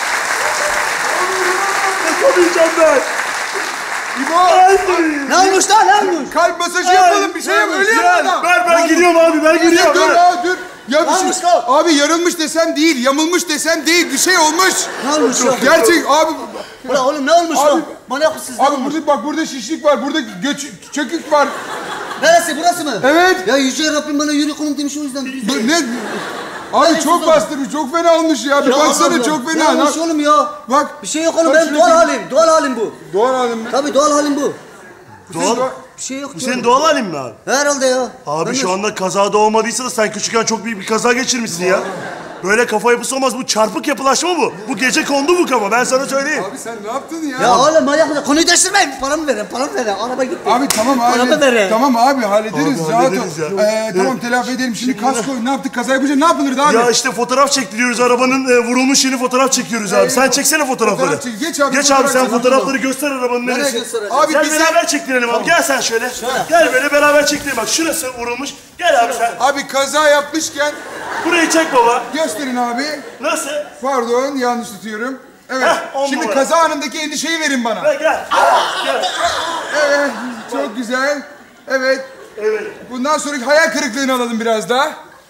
Yapamayacağım ben. İbo. Ne olmuş lan? Ne olmuş? Kalp masajı yapalım bir şey yap. Öyle yapma. Ben ben gidiyorum abi ben gidiyorum. Dur ben. abi dur. Ya bir olmuş şey, lan? abi yarılmış desem değil, yamulmuş desem değil, bir şey olmuş. Ne olmuş ya? Gerçek abi, Ulan oğlum ne olmuş Abi- lan? Manyak mısınız? Abi burada bak burada şişlik var, burada göç, çökük var. Neresi burası mı? Evet. Ya Yüce Rabbim bana yürü kulum demiş o yüzden. Bu ne? Abi çok bastırmış, çok fena olmuş ya. Bir Ya baksana Allah çok Allah. fena. Ne olmuş Lan- oğlum ya? Bak. Bir şey yok oğlum Bak benim şuna doğal bir- halim. Doğal halim bu. Doğal halim mi? Tabii doğal halim bu. Doğal. Bir şey yok. Bu senin doğal halin mi abi? Herhalde ya. Abi Ben şu de- anda kazada olmadıysa da sen küçükken çok büyük bir kaza geçirmişsin ya. Böyle kafa yapısı olmaz. Bu çarpık yapılaşma bu. Bu gece kondu bu kafa. Ben sana söyleyeyim. Abi sen ne yaptın ya? Ya oğlum manyak mısın? Konuyu değiştirmeyin. Paramı verin, paramı verin. Araba gitti. Abi tamam abi. Paramı verin. Tamam abi hallederiz. Abi, Rahat hallederiz ol. ya. Ee, tamam telafi edelim. Şimdi kasko ne yaptık? Kaza yapınca ne yapılırdı abi? Ya işte fotoğraf çektiriyoruz. Arabanın e, vurulmuş yeni fotoğraf çekiyoruz abi. Sen çeksene fotoğrafları. Fotoğraf çek. Geç abi, Geç fotoğraf abi sen çek. fotoğrafları göster arabanın Nereye neresi. göstereceğim? Abi Gel bize- beraber çektirelim abi. Gel sen şöyle. Gel böyle beraber çektirelim. Bak şurası vurulmuş. Gel abi sen. Abi kaza yapmışken Burayı çek baba. gösterin abi. Nasıl? Pardon yanlış tutuyorum. Evet. Heh, on Şimdi numara. kaza anındaki endişeyi verin bana. Gel gel. Gel. Evet. Çok güzel. Evet. Evet. Bundan sonraki hayal kırıklığını alalım biraz daha.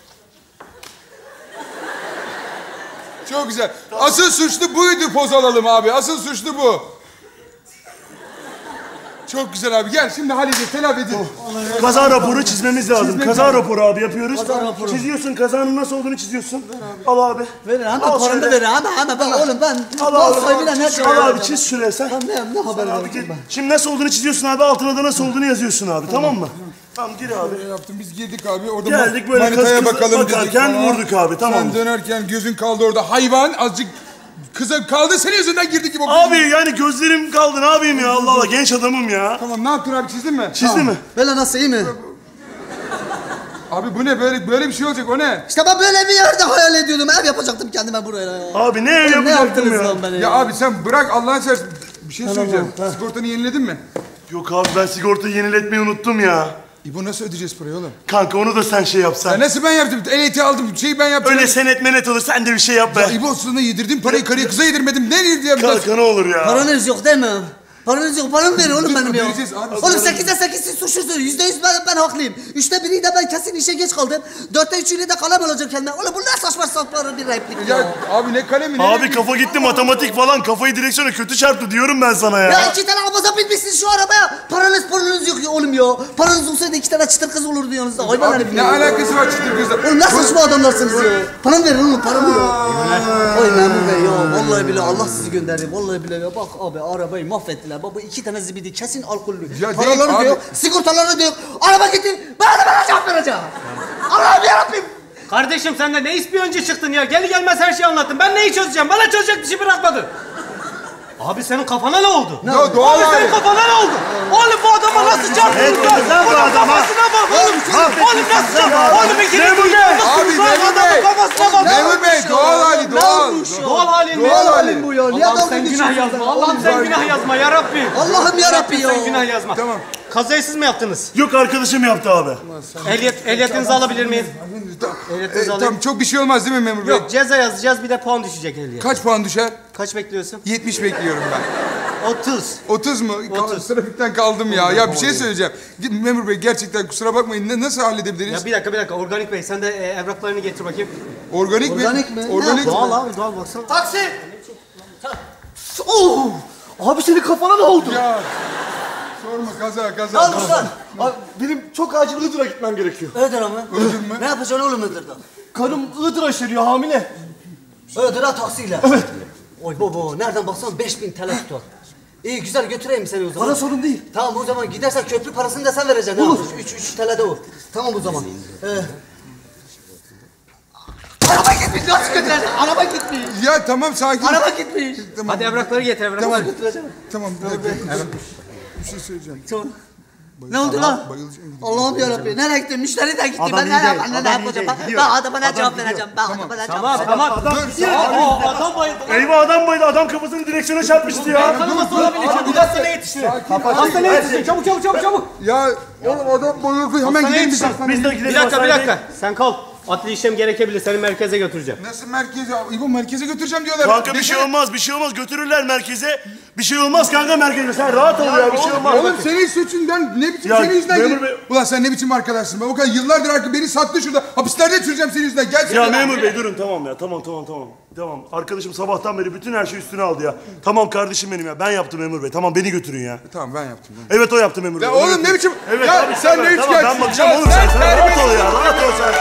Çok güzel. Asıl suçlu buydu, poz alalım abi. Asıl suçlu bu. Çok güzel abi. Gel şimdi halledeceğiz. Telafi edelim. Kaza raporu çizmemiz lazım. Çizmek kaza lazım. raporu abi yapıyoruz. Kaza raporu. Çiziyorsun kazanın nasıl olduğunu çiziyorsun. Al abi. Verin hemen Al paramı şöyle. verin hemen hemen. Ben oğlum ben Al mal abi. sahibiyle Al, ne çiz, al abi çiz şuraya sen. Ben ne, ne haber Abi, vereceğim gel. ben? Şimdi nasıl olduğunu çiziyorsun abi altına da nasıl olduğunu yazıyorsun abi tamam mı? Tamam gir abi. Böyle yaptım. Biz girdik abi. Orada Geldik ma- böyle manitaya kız kız bakalım bakarken dedik. vurduk abi, tamam Sen mı? dönerken gözün kaldı orada. Hayvan azıcık kıza kaldı. Senin yüzünden girdik gibi. Abi yani gözlerim kaldı ne yapayım ya Allah Allah genç adamım ya. Tamam ne yaptın abi çizdin mi? Çizdi mi? Böyle nasıl iyi mi? Abi bu ne böyle böyle bir şey olacak o ne? İşte ben böyle bir yerde hayal ediyordum. Ev yapacaktım kendime buraya ya. Abi ne ev Oğlum, ne yapacaktım yaptınız ya? lan beni Ya abi sen bırak Allah'ını seversen. Bir şey söyleyeceğim. Sigortanı yeniledin mi? Yok abi ben sigortayı yeniletmeyi unuttum ya. İbo nasıl ödeyeceğiz parayı oğlum? Kanka onu da sen şey yapsan. Ya nasıl ben yaptım? Ehliyeti aldım, şeyi ben yaptım. Öyle senet menet olur sen de bir şey yap be. Ya İbo sana yedirdim parayı karıya kıza yedirmedim. Ne yedirdim? Kanka ne olur ya. Paranız yok değil mi? Paranız yok. Paramı verin oğlum benim ya. Vereceğiz abi. Oğlum sekizde sekiz siz suçlusunuz. Yüzde yüz ben, ben haklıyım. Üçte biriyle ben kesin işe geç kaldım. Dörtte üçüyle de kalem alacağım kendime. Oğlum bu ne saçma sapan bir replik ya. Ya abi ne kalemi ne? Abi kafa gitti matematik falan kafayı direksiyona kötü çarptı diyorum ben sana ya. Ya iki tane abaza binmişsiniz şu arabaya. Paranız paranız yok ya oğlum ya. Paranız olsaydı iki tane çıtır kız olurdu yanınızda. Hayvan herif Abi ne ya. alakası var çıtır kızla? Oğlum ne saçma adamlarsınız ya. Paramı verin oğlum paramı ya. Oy memur bey ya. Vallahi bile Allah sizi gönderdi. Vallahi bile ya. Bak abi arabayı mahvettiler. Baba iki tane zibidi kesin alkollü. Ya Paraları değil da abi. yok. Sigortaları da yok. Araba gitti. Ben de bana cevap vereceğim. Allah'ım yarabbim. Kardeşim sen de ne ispiyoncu çıktın ya? Gel gelmez her şeyi anlattın. Ben neyi çözeceğim? Bana çözecek bir şey bırakmadın. Abi senin kafana ne oldu? Ne oldu? Doğal Abi senin abi. kafana ne oldu? Oğlum bu adama nasıl çarptın? Evet, lan bu Bunun adama. kafasına bak oğlum. Oğlum nasıl çarptın? Oğlum bir kere Memur Bey. Abi Memur Bey. kafasına bak. Memur Bey doğal hali doğal. Doğal halin mi? Doğal hali. Bu ya. Niye Allah'ım dalga sen günah geçiyorsun yazma. sen? Allah'ım sen günah yazma ya Rabbi. Allah'ım ya Rabbi ya. Sen günah yazma. Tamam. Kazayı siz mi yaptınız? Yok arkadaşım yaptı abi. Ehliyet, ehliyetinizi alabilir miyim? E, Ehliyetinizi alayım. tamam çok bir şey olmaz değil mi Memur Bey? Yok ceza yazacağız bir de puan düşecek ehliyet. Kaç puan düşer? Kaç bekliyorsun? yetmiş bekliyorum ben. otuz. otuz mu? otuz. Trafikten kaldım ya. Ya bir şey söyleyeceğim. Memur Bey gerçekten kusura bakmayın. Ne- Nasıl halledebiliriz? Ya bir dakika bir dakika Organik Bey sen de e, evraklarını getir bakayım. Organik mi? Organik mi? Organik Ne Doğal abi doğal baksana. Taksi. Oo. Abi senin kafana ne oldu? Ya. Sorma kaza kaza. Ne olmuş lan? Abi benim çok acil Iğdır'a gitmem gerekiyor. Iğdır'a mı? Iğdır mı? Ne yapacaksın oğlum Iğdır'da? Karım Iğdır'a aşeriyor hamile. Iğdır'a taksiyle. Evet. Oy baba nereden baksan beş bin T L tutar. İyi güzel götüreyim seni o zaman. Bana sorun değil. Tamam o zaman gidersen köprü parasını da sen vereceksin. Olur. Üç, üç T L'de o. Tamam o zaman. Ee... Araba gitmiş nasıl götüreceksin? Araba gitmiş. Ya tamam sakin. Araba gitmiş. Tamam. Hadi evrakları getir evrakları. Tamam. Götüreceğim. Tamam bir dakika. Bir şey söyleyeceğim. Tamam. Ne oldu lan? Bayılacağım. Allah'ım yarabbim. Nereye gitti? Müşteri de gitti. Adam ben iyi nereye değil, ben adam ne iyi yapacağım? değil, Ben, gidiyor. ben adama ne Adam cevap gidiyor. vereceğim? Ben adama ne cevap Tamam vereceğim? tamam. Dur. Aa, adam bayıldı. Eyvah adam bayıldı adam kafasını direksiyona çarpmıştı ya. Kanıması olabilir. Çabuk hastaneye yetiştirin. Hastaneye yetiştirin. Çabuk çabuk çabuk çabuk. Ya oğlum adam bayıldı. Hemen Hastaneye gidelim biz yetişin. hastaneye. Biz de gidelim. Bir dakika bir hastaneye. dakika. Sen kal. Adli işlem gerekebilir. Seni merkeze götüreceğim. Nasıl merkeze? İbo merkeze götüreceğim diyorlar. Kanka bir şey olmaz, bir şey olmaz. Götürürler merkeze. Bir şey olmaz kanka merkeze. Sen rahat ol ya, bir şey olmaz. Oğlum senin suçundan ne biçim Ya, senin yüzünden memur gel- bey- Ulan sen ne biçim arkadaşsın? Ben o kadar yıllardır artık beni sattı şurada. Hapislerde süreceğim senin yüzünden. Gel Ya sen. memur bey durun tamam ya. Tamam tamam tamam. Tamam. Arkadaşım sabahtan beri bütün her şeyi üstüne aldı ya. Tamam kardeşim benim ya. Ben yaptım memur bey. Tamam beni götürün ya. Tamam ben yaptım. Evet o yaptı memur bey. Ya Onu oğlum götürün. ne biçim? Evet Ya abi sen ben- ne Tamam ben üçkağıtsın? bakacağım Ya oğlum sen. Sen rahat ol terbiyesiz- ya. Rahat ol sen.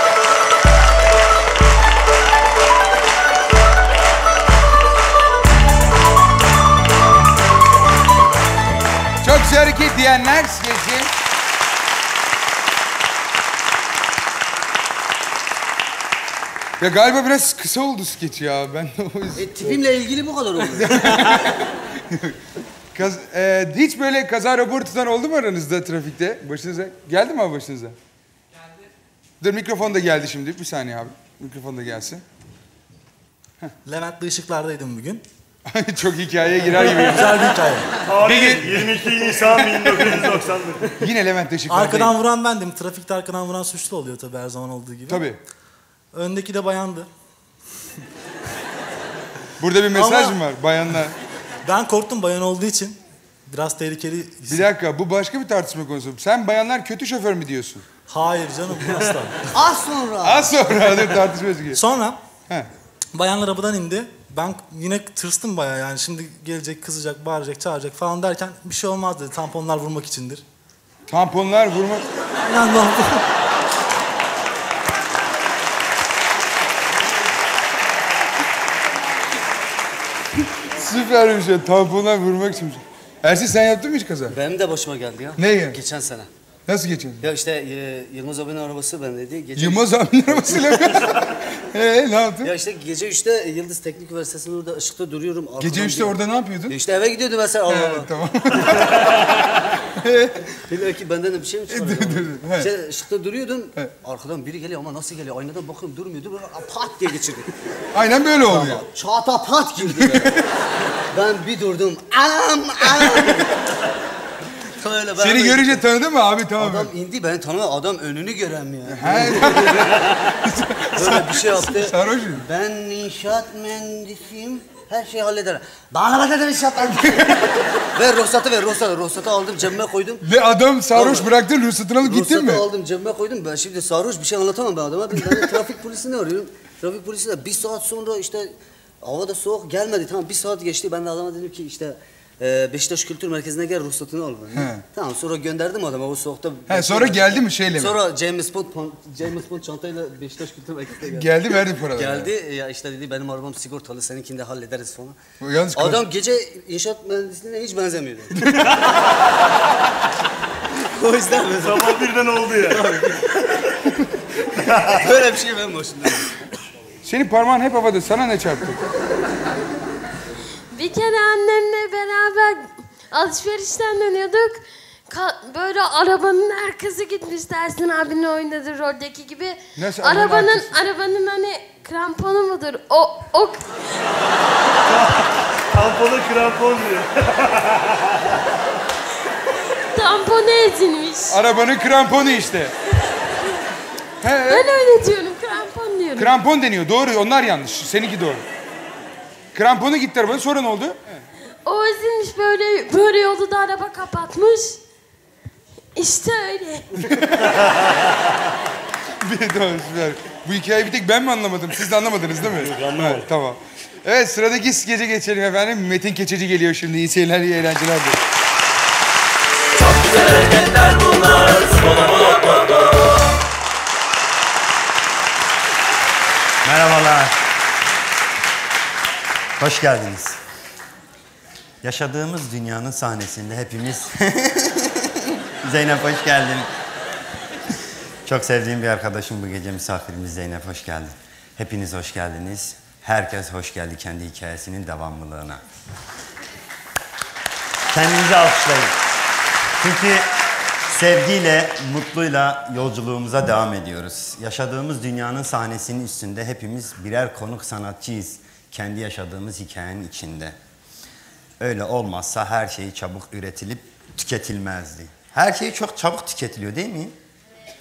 Çok güzel hareket diyenler gelsin. Ya galiba biraz kısa oldu skeç ya. Ben de o yüzden... E, tipimle ilgili bu kadar oldu. Kaz, e, hiç böyle kaza raporu tutan oldu mu aranızda trafikte? Başınıza geldi mi abi başınıza? Geldi. Dur mikrofon da geldi şimdi. Bir saniye abi. Mikrofon da gelsin. Levent'le ışıklardaydım bugün. Çok hikayeye girer gibi. Güzel bir hikaye. Tarih yirmi iki Nisan bin dokuz yüz doksan bir. Yine Levent'le ışıklardayım. Arkadan vuran bendim. Trafikte arkadan vuran suçlu oluyor tabii her zaman olduğu gibi. Tabii. Öndeki de bayandı. Burada bir mesaj Ama- mı var bayanlar? Ben korktum bayan olduğu için. Biraz tehlikeli. Bir dakika bu başka bir tartışma konusu. Sen bayanlar kötü şoför mü diyorsun? Hayır canım asla. Az sonra. Az sonra dur tartışması gibi. Sonra He. bayanlar arabadan indi. Ben yine tırstım bayağı yani. Şimdi gelecek, kızacak, bağıracak, çağıracak falan derken bir şey olmaz dedi. Tamponlar vurmak içindir. Tamponlar vurmak... Yani ne oldu? Süper bir şey. Tamponlar vurmak için. Ersin sen yaptın mı hiç kaza? Benim de başıma geldi ya. Ne ya? Geçen sene. Nasıl geçiyorsun? Ya işte e, Yılmaz abinin arabası bendeydi. Gece Yılmaz abinin arabasıyla mı? Eee ne yaptın? Ya işte gece üçte Yıldız Teknik Üniversitesi'nin orada ışıkta duruyorum. Arkadan Gece üçte bir- orada ne yapıyordun? E İşte eve gidiyordu mesela Allah He, Allah. tamam. Dedim ki benden de bir şey mi çıkar? Dur, dur, he. İşte ışıkta duruyordum. Arkadan biri geliyor ama nasıl geliyor? Aynadan bakıyorum durmuyor. Dur pat diye geçirdi. Aynen böyle oluyor. Çağata pat girdi. böyle. Ben bir durdum. Anam anam. Öyle ben Seni böyle- görünce tanıdı mı abi tamam. Adam indi beni tanımıyor. Adam önünü gören ya. He. Böyle bir şey yaptı. Sarhoş mu? Ben inşaat mühendisiyim. Her şeyi hallederim. Bana bak dedim inşaat mühendisiyim. Ver ruhsatı ver ruhsatı. Ruhsatı aldım cebime koydum. Ve adam sarhoş Vallahi. bıraktın ruhsatını alıp gittin mi? Ruhsatı aldım cebime koydum. Ben şimdi sarhoş bir şey anlatamam ben adama. Ben, ben de trafik polisini arıyorum. Trafik polisi de bir saat sonra işte hava da soğuk gelmedi. Tamam bir saat geçti. Ben de adama dedim ki işte e, Beşiktaş Kültür Merkezi'ne gel ruhsatını al. Ben. He. Tamam sonra gönderdim adama o soğukta. He, sonra geldi mi şeyle mi? Sonra James Bond, pan- James Bond çantayla Beşiktaş Kültür Merkezi'ne geldi. Geldi, verdi paraları. Geldi ya işte dedi benim arabam sigortalı seninkini de hallederiz falan. Yalnız Adam gece inşaat mühendisliğine hiç benzemiyordu. O yüzden mi? Sabah birden oldu ya. Böyle bir şey ben başımda. Senin parmağın hep havada. Sana ne çarptı? Bir kere annemle beraber alışverişten dönüyorduk. Ka- böyle arabanın arkası gitmiş Ersin abinin oynadığı roldeki gibi. Nasıl arabanın arabanın arkası? arabanın hani kramponu mudur? O o Tamponu krampon diyor. tamponu ezilmiş. Arabanın kramponu işte. He. Ben öyle diyorum, krampon diyorum. Krampon deniyor. Doğru. Onlar yanlış. Seninki doğru. Kramponu gitti arabanın. Sonra ne oldu? O ezilmiş böyle böyle yolda da araba kapatmış. İşte öyle. Bir doğru süper. Bu hikayeyi bir tek ben mi anlamadım? Siz de anlamadınız değil mi? Evet, tamam. Evet sıradaki skece geçelim efendim. Metin Keçeci geliyor şimdi. İyi seyirler, iyi eğlenceler dilerim. Çok güzel hareketler bunlar. Mola mola mola. Merhabalar. Hoş geldiniz. Yaşadığımız dünyanın sahnesinde hepimiz... Zeynep hoş geldin. Çok sevdiğim bir arkadaşım bu gece misafirimiz Zeynep hoş geldin. Hepiniz hoş geldiniz. Herkes hoş geldi kendi hikayesinin devamlılığına. Kendinizi alkışlayın. Çünkü sevgiyle, mutluyla yolculuğumuza devam ediyoruz. Yaşadığımız dünyanın sahnesinin üstünde hepimiz birer konuk sanatçıyız. Kendi yaşadığımız hikayenin içinde. Öyle olmazsa her şey çabuk üretilip tüketilmezdi. Her şey çok çabuk tüketiliyor değil mi?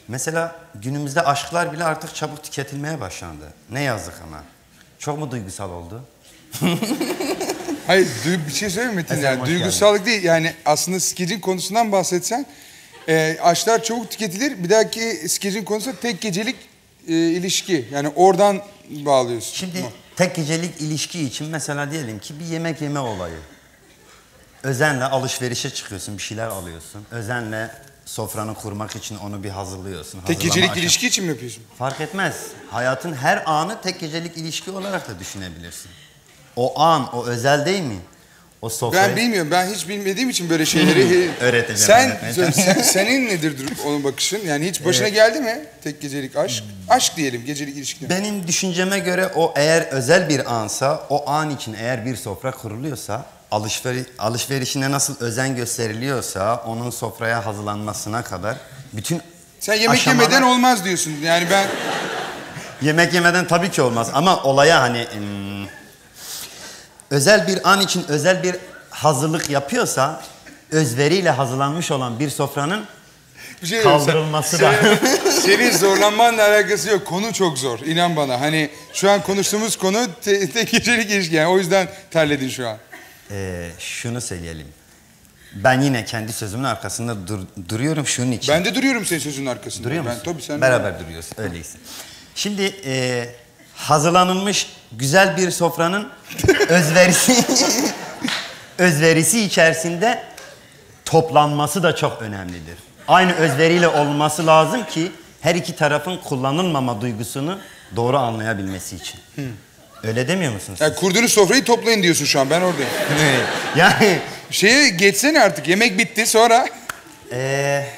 Mesela günümüzde aşklar bile artık çabuk tüketilmeye başlandı. Ne yazık ama. Çok mu duygusal oldu? Hayır, bir şey söyleyeyim mi Metin? Efendim, Yani, hoş duygusallık değil. Yani aslında skecin konusundan bahsetsen... E, aşklar çabuk tüketilir. Bir dahaki skecin konusu tek gecelik e, ilişki. Yani oradan bağlıyorsun. Şimdi tek gecelik ilişki için mesela diyelim ki bir yemek yeme olayı. Özenle alışverişe çıkıyorsun, bir şeyler alıyorsun. Özenle sofranı kurmak için onu bir hazırlıyorsun. Tek Hazırlama gecelik aşaması. ilişki için mi yapıyorsun? Fark etmez. Hayatın her anı tek gecelik ilişki olarak da düşünebilirsin. O an, o özel değil mi? O sofrayı... Ben bilmiyorum. Ben hiç bilmediğim için böyle şeyleri... Öğreteceğim. Sen, öğreteceğim. sen, senin nedir durum, onun bakışın? Yani hiç başına Evet. geldi mi tek gecelik aşk? Aşk diyelim, gecelik ilişki. Benim düşünceme göre o eğer özel bir ansa, o an için eğer bir sofra kuruluyorsa, alışveri, alışverişine nasıl özen gösteriliyorsa, onun sofraya hazırlanmasına kadar bütün Sen yemek aşamalar... yemeden olmaz diyorsun. Yani ben... Yemek yemeden tabii ki olmaz ama olaya hani... Hmm, özel bir an için özel bir hazırlık yapıyorsa, özveriyle hazırlanmış olan bir sofranın bir şey kaldırılması da... Senin, senin zorlanmanla alakası yok. Konu çok zor. İnan bana. Hani şu an konuştuğumuz konu te, tek gecelik ilişki. Yani o yüzden terledin şu an. Ee, şunu söyleyelim. Ben yine kendi sözümün arkasında dur, duruyorum şunun için. Ben de duruyorum senin sözünün arkasında. Duruyor musun? Ben, tabii sen Beraber duruyoruz. Öyleyse. Şimdi e, hazırlanılmış güzel bir sofranın özverisi özverisi içerisinde toplanması da çok önemlidir. Aynı özveriyle olması lazım ki her iki tarafın kullanılmama duygusunu doğru anlayabilmesi için. Hı. Öyle demiyor musunuz? Yani kurduğunuz sofrayı toplayın diyorsun şu an. Ben oradayım. Yani... Şeye geçsene artık. Yemek bitti sonra... Eee...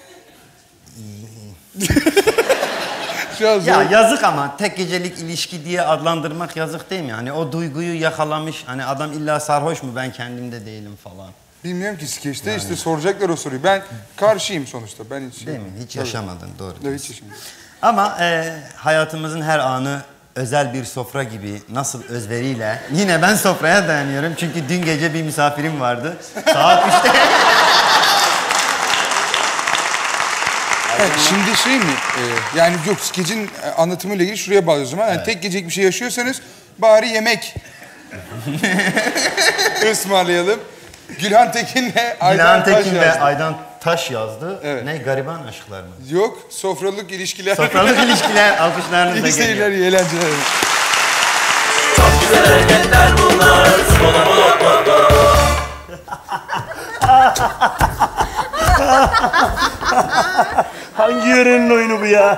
Şu an zor. Ya yazık ama tek gecelik ilişki diye adlandırmak yazık değil mi? Hani o duyguyu yakalamış, hani adam illa sarhoş mu ben kendimde değilim falan. Bilmiyorum ki skeçte Yani. işte soracaklar o soruyu. Ben karşıyım sonuçta. Ben hiç... Değil mi? Hiç Tabii. yaşamadın doğru. Evet, hiç yaşamadım. Ama e, hayatımızın her anı özel bir sofra gibi nasıl özveriyle... Yine ben sofraya dayanıyorum çünkü dün gece bir misafirim vardı. Saat üçte... Evet, şimdi şey mi? E, yani yok skecin anlatımıyla ilgili şuraya bağlıyoruz o zaman. Yani Evet. tek gecelik bir şey yaşıyorsanız bari yemek ısmarlayalım. Gülhan Tekin'le Aydan Gülhan Taş Tekin ve yazdı. Aydan Taş yazdı. Evet. Ne gariban aşklar mı? Yok, sofralık ilişkiler. Sofralık ilişkiler, alkışlarınızla İyi seyirler, geliyor. iyi eğlenceler. Güzel hareketler bunlar. Mola mola mola. Hangi yörenin oyunu bu ya?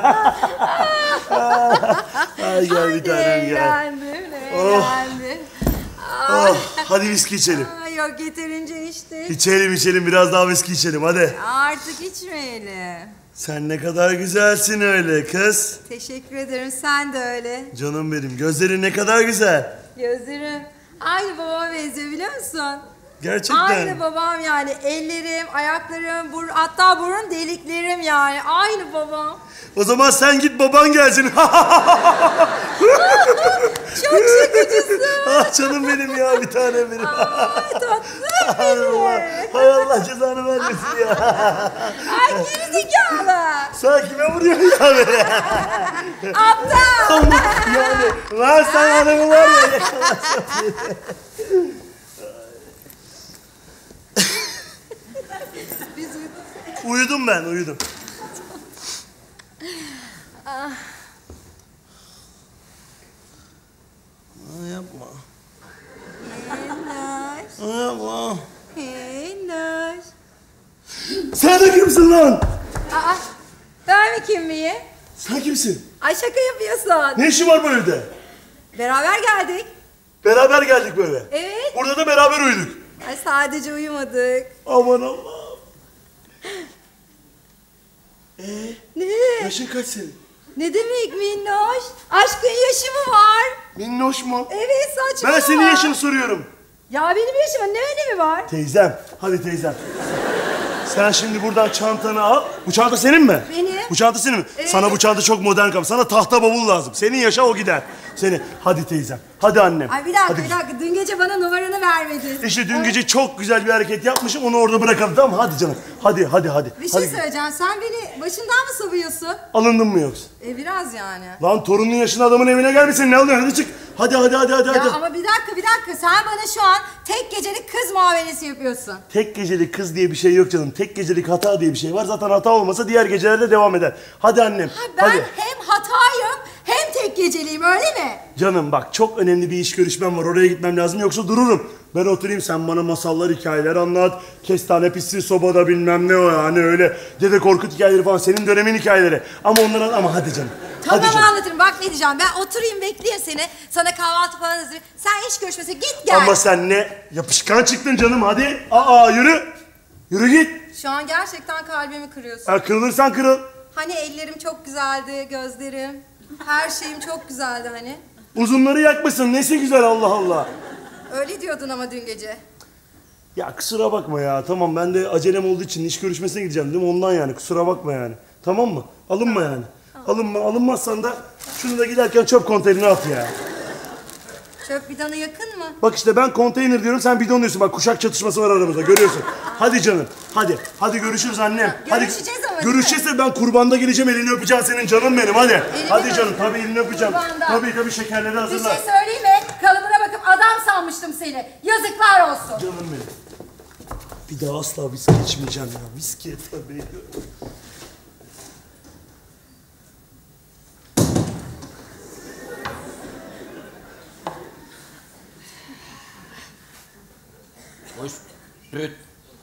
Ay gel bir tanem gel. Eğlendim, Oh. eğlendim. Oh, hadi viski içelim. Ay yok yeterince içtik. İçelim içelim biraz daha viski içelim hadi. Artık içmeyelim. Sen ne kadar güzelsin öyle kız. Teşekkür ederim, sen de öyle. Canım benim gözlerin ne kadar güzel. Gözlerim aynı babama benziyor biliyor musun? Gerçekten. Aynı babam yani. Ellerim, ayaklarım, bur hatta burun deliklerim yani. Aynı babam. O zaman sen git baban gelsin. Çok şakacısın. Ah canım benim ya bir tanem benim. Aa, tatlım Hay Allah, hay Allah cezanı vermesin ya. Ay geri zekalı. Sen kime vuruyorsun ya beni? Aptal. Yani lan sen adamı var ya yakalarsan beni. Uyudum ben, uyudum. Ah. Yapma. Hey Yapma. Hey Naş. Sen de kimsin lan? Aa, ben mi kim miyim? Sen kimsin? Ay şaka yapıyorsun. Ne işin var bu evde? Beraber geldik. Beraber geldik böyle. Evet. Burada da beraber uyuduk. Ay sadece uyumadık. Aman Allah. Ee, Ne? yaşın kaç senin? Ne demek minnoş? Aşkın yaşı mı var? Minnoş mu? Evet saçmalama. Ben senin yaşını soruyorum. Ya benim yaşıma ne önemi var? Teyzem, hadi teyzem. Sen şimdi buradan çantanı al. Bu çanta senin mi? Benim. Bu çanta senin mi? Evet. Sana bu çanta çok modern kapı. Sana tahta bavul lazım. Senin yaşa o gider. Seni. Hadi teyzem. Hadi annem. Ay bir dakika Hadi. bir dakika. Dün gece bana numaranı vermedin. İşte dün gece çok güzel bir hareket yapmışım. Onu orada bırakalım tamam mı? Hadi canım. Hadi hadi hadi. Bir şey hadi. söyleyeceğim. Sen beni başından mı savuyorsun? Alındın mı yoksa? E biraz yani. Lan torunun yaşında adamın evine gelmesin. Ne oluyor? Hadi çık. Hadi hadi hadi hadi. Ya hadi. ama bir dakika bir dakika. Sen bana şu an tek gecelik kız muamelesi yapıyorsun. Tek gecelik kız diye bir şey yok canım. Tek gecelik hata diye bir şey var. Zaten hata olmasa diğer gecelerde devam eder. Hadi annem. Ha, ben hadi. hem hatayım hem tek geceliyim öyle mi? Canım bak çok önemli bir iş görüşmem var. Oraya gitmem lazım yoksa dururum. Ben oturayım sen bana masallar, hikayeler anlat. Kestane pisliği sobada bilmem ne o yani öyle. Dede Korkut hikayeleri falan senin dönemin hikayeleri. Ama onlara ama hadi canım. Tamam hadi canım. anlatırım. Bak ne diyeceğim. Ben oturayım bekleyeyim seni. Sana kahvaltı falan hazırlayayım. Sen iş görüşmesi git gel. Ama sen ne yapışkan çıktın canım hadi. Aa yürü. Yürü git. Şu an gerçekten kalbimi kırıyorsun. Ha, kırılırsan kırıl. Hani ellerim çok güzeldi, gözlerim. Her şeyim çok güzeldi hani. Uzunları yakmışsın. Nesi güzel Allah Allah. Öyle diyordun ama dün gece. Ya kusura bakma ya. Tamam ben de acelem olduğu için iş görüşmesine gideceğim değil mi? Ondan yani. Kusura bakma yani. Tamam mı? Alınma yani. Alınma. Alınmazsan da şunu da giderken çöp konteynerine at ya. Çöp bidonu yakın mı? Bak işte ben konteyner diyorum sen bidon diyorsun. Bak kuşak çatışması var aramızda görüyorsun. Hadi canım. Hadi. Hadi görüşürüz annem. Görüşeceğiz hadi. ama değil Görüşeceğiz ben kurbanda geleceğim elini öpeceğim senin canım benim hadi. Elini hadi mi? canım tabii elini öpeceğim. Kurbanda. Tabii tabii şekerleri Bir hazırla. şey söyleyeyim mi? Kalıbına bakıp adam sanmıştım seni. Yazıklar olsun. Canım benim. Bir daha asla viski içmeyeceğim ya. Viski tabii. Hoş. Evet.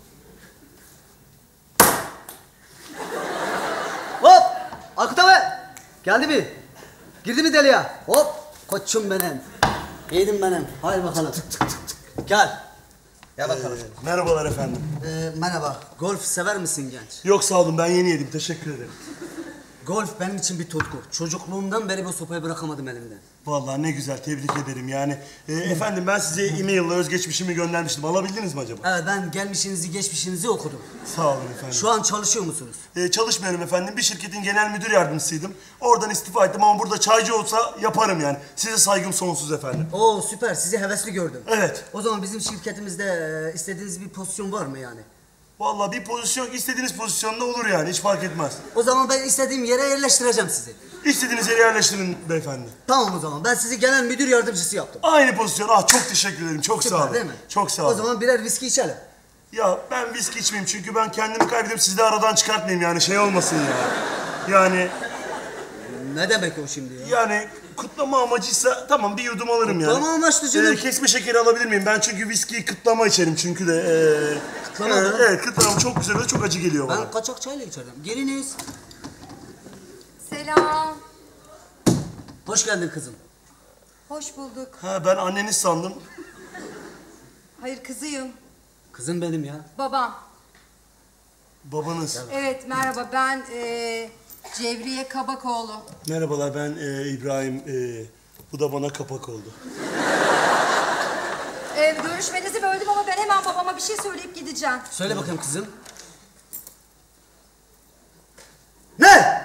Hop! Aykut abi! Geldi mi? Girdi mi deliye? Hop! Koçum benim. Yedim benim. Haydi bakalım. Gel. Gel bakalım. Ee, merhabalar efendim. Ee, merhaba. Golf sever misin genç? Yok sağ olun ben yeni yedim teşekkür ederim. Golf benim için bir tutku. Çocukluğumdan beri bu sopayı bırakamadım elimden. Vallahi ne güzel tebrik ederim yani. Ee, efendim ben size e-mail'la özgeçmişimi göndermiştim. Alabildiniz mi acaba? Evet ben gelmişinizi geçmişinizi okudum. Sağ olun efendim. Şu an çalışıyor musunuz? Ee, çalışmıyorum efendim. Bir şirketin genel müdür yardımcısıydım. Oradan istifa ettim ama burada çaycı olsa yaparım yani. Size saygım sonsuz efendim. Oo süper sizi hevesli gördüm. Evet. O zaman bizim şirketimizde e, istediğiniz bir pozisyon var mı yani? Vallahi bir pozisyon istediğiniz pozisyonda olur yani hiç fark etmez. O zaman ben istediğim yere yerleştireceğim sizi. İstediğiniz yere yerleştirin beyefendi. Tamam o zaman ben sizi genel müdür yardımcısı yaptım. Aynı pozisyon. Ah çok teşekkür ederim. Çok Süper, sağ olun. değil mi? Çok sağ O olun. zaman birer viski içelim. Ya ben viski içmeyeyim çünkü ben kendimi kaybedip sizi de aradan çıkartmayayım yani şey olmasın ya. Yani... Ne demek o şimdi ya? Yani kutlama amacıysa tamam bir yudum alırım yani. Kutlama amaçlı canım. Ee, kesme şekeri alabilir miyim? Ben çünkü viskiyi kıtlama içerim çünkü de. Ee, Kıtlama ee, mı? Evet kıtlama çok güzel ve çok acı geliyor bana. Ben kaçak çayla içerdim. Geliniz. Selam. Hoş geldin kızım. Hoş bulduk. Ha ben anneniz sandım. Hayır kızıyım. Kızım benim ya. Babam. Babanız. Evet merhaba ben e, Cevriye Kabakoğlu. Merhabalar ben e, İbrahim. E, bu da bana kapak oldu. E, görüşmenizi böldüm ama ben hemen babama bir şey söyleyip gideceğim. Söyle bakayım kızım. Ne?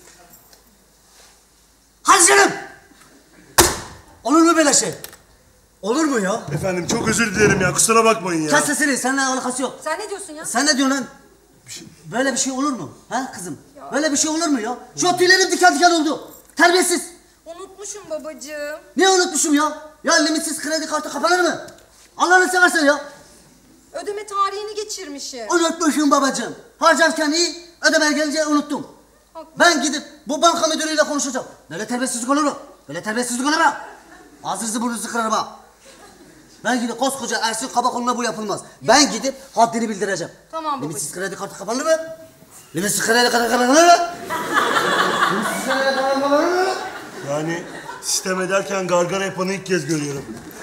Hadi canım. Olur mu böyle şey? Olur mu ya? Efendim çok özür dilerim ya kusura bakmayın ya. Kes sesini seninle alakası yok. Sen ne diyorsun ya? Sen ne diyorsun lan? Böyle bir şey olur mu? Ha kızım? Böyle bir şey olur mu ya? Şu tüylerim diken diken oldu. Terbiyesiz. Unutmuşum babacığım. Ne unutmuşum ya? Ya limitsiz kredi kartı kapanır mı? Allah'ını seversen ya. Ödeme tarihini geçirmişim. Unutmuşum babacığım. Harcarken iyi, ödemeye gelince unuttum. Haklı. Ben gidip bu banka müdürüyle konuşacağım. Böyle terbiyesizlik olur mu? Böyle terbiyesizlik olur mu? Ağzınızı burnunuzu kırarım ha. Ben gidip koskoca Ersin Kabakoğlu'na bu yapılmaz. Ben gidip haddini bildireceğim. Tamam babacığım. Limitsiz kredi kartı kapanır mı? Limitsiz kredi kartı kapanır mı? Limitsiz kredi kartı kapanır mı? Yani sistem ederken gargara yapanı ilk kez görüyorum.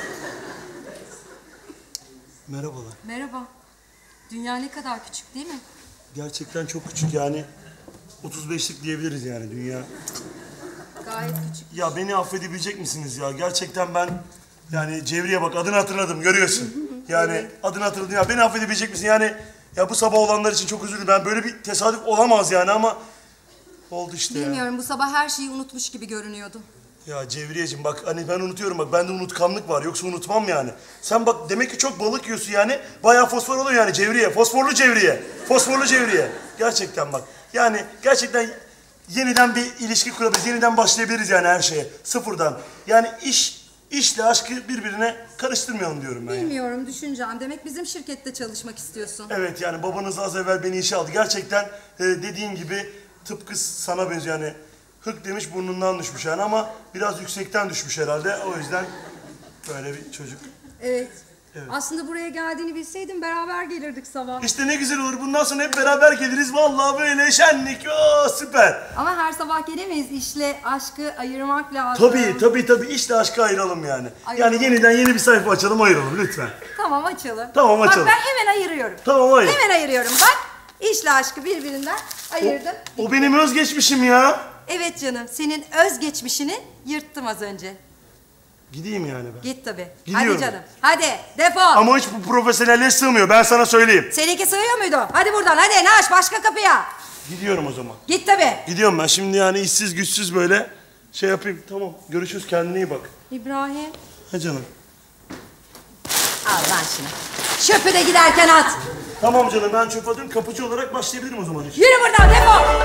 Merhabalar. Merhaba. Dünya ne kadar küçük değil mi? Gerçekten çok küçük yani. otuz beşlik diyebiliriz yani dünya. Gayet küçük. Ya beni affedebilecek misiniz ya? Gerçekten ben yani Cevriye bak adını hatırladım görüyorsun. Yani Evet. adını hatırladım ya. Beni affedebilecek misin? Yani ya bu sabah olanlar için çok özür dilerim. Ben böyle bir tesadüf olamaz yani ama oldu işte ya. Bilmiyorum bu sabah her şeyi unutmuş gibi görünüyordu. Ya Cevriyeciğim bak hani ben unutuyorum bak bende unutkanlık var yoksa unutmam yani. Sen bak demek ki çok balık yiyorsun yani bayağı fosfor oluyor yani Cevriye. Fosforlu Cevriye. Fosforlu Cevriye. Gerçekten bak. Yani gerçekten yeniden bir ilişki kurabiliriz. Yeniden başlayabiliriz yani her şeye. Sıfırdan. Yani iş işle aşkı birbirine karıştırmayalım diyorum ben. Yani. Bilmiyorum düşüneceğim. Demek bizim şirkette çalışmak istiyorsun. Evet yani babanız az evvel beni işe aldı. Gerçekten e, dediğin gibi tıpkı sana benziyor yani. Hık demiş burnundan düşmüş yani ama biraz yüksekten düşmüş herhalde. O yüzden böyle bir çocuk. Evet. Evet. Aslında buraya geldiğini bilseydim beraber gelirdik sabah. İşte ne güzel olur. Bundan sonra hep beraber geliriz. Vallahi böyle şenlik. Oo, süper. Ama her sabah gelemeyiz. İşle aşkı ayırmak lazım. Tabii tabii tabii. İşle aşkı ayıralım yani. Ayıralım. Yani yeniden yeni bir sayfa açalım ayıralım lütfen. Tamam açalım. Tamam, açalım. Bak ben hemen ayırıyorum. Tamam, ayır. Hemen ayırıyorum. Bak işle aşkı birbirinden ayırdım. O, o benim özgeçmişim ya. Evet canım. Senin özgeçmişini yırttım az önce. Gideyim yani ben. Git tabii. Gidiyorum. Hadi canım. Hadi defol. Ama hiç bu profesyonelliğe sığmıyor. Ben sana söyleyeyim. Seninki sığıyor muydu? Hadi buradan. Hadi Naş başka kapıya. Gidiyorum o zaman. Git tabii. Gidiyorum ben. Şimdi yani işsiz güçsüz böyle şey yapayım. Tamam. Görüşürüz. Kendine iyi bak. İbrahim. Ha canım. Al lan şunu. Çöpü de giderken at. Tamam canım ben çöp atıyorum. Kapıcı olarak başlayabilirim o zaman. Yürü buradan defol.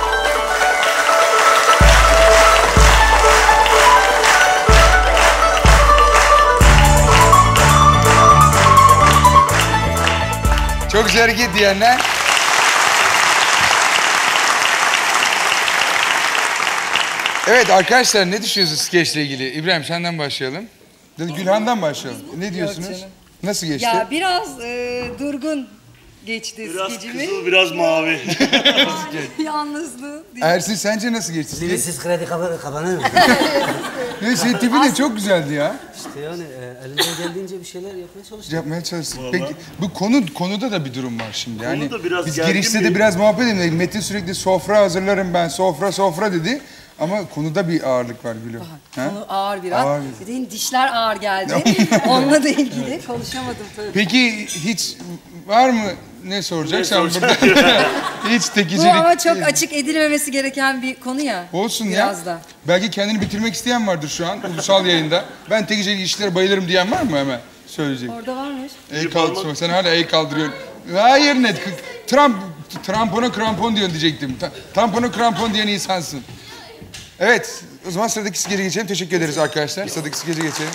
Çok güzel hareket diyenler. Evet arkadaşlar ne düşünüyorsunuz skeçle ilgili? İbrahim senden başlayalım. Gülhan'dan başlayalım. Ne diyorsunuz? canım. Nasıl geçti? Ya biraz e, durgun geçti Biraz skecimi. kızıl, biraz mavi. Yalnızlığı. Ersin sence nasıl geçti? Limitsiz kredi kapanır mı? Ne senin tipin de çok güzeldi ya. İşte yani e, elimden geldiğince bir şeyler yapmaya çalıştım. Yapmaya çalıştık. Peki bu konu konuda da bir durum var şimdi. Yani Konu da biraz biz gergin girişte bir- de biraz muhabbet edelim. Metin sürekli sofra hazırlarım ben. Sofra sofra dedi. Ama konuda bir ağırlık var Gülüm. Ha? Konu ağır biraz. Ağır. Dediğin dişler ağır geldi. Onunla da ilgili konuşamadım tabii. Peki hiç var mı ne soracaksan Ne burada? Hiç Bu tekicilik. ama çok açık edilmemesi gereken bir konu ya. Olsun biraz ya. da. Belki kendini bitirmek isteyen vardır şu an ulusal yayında. Ben tekicilik işlere bayılırım diyen var mı hemen? Söyleyecek. Orada varmış. El kaldır. Sen hala el kaldırıyorsun. Hayır ne? Trump, trampona krampon diyorsun diyecektim. Ta- Tampona krampon diyen insansın. Evet. O zaman sıradaki skece geçelim. Teşekkür ederiz arkadaşlar. Sıradaki skece geçelim.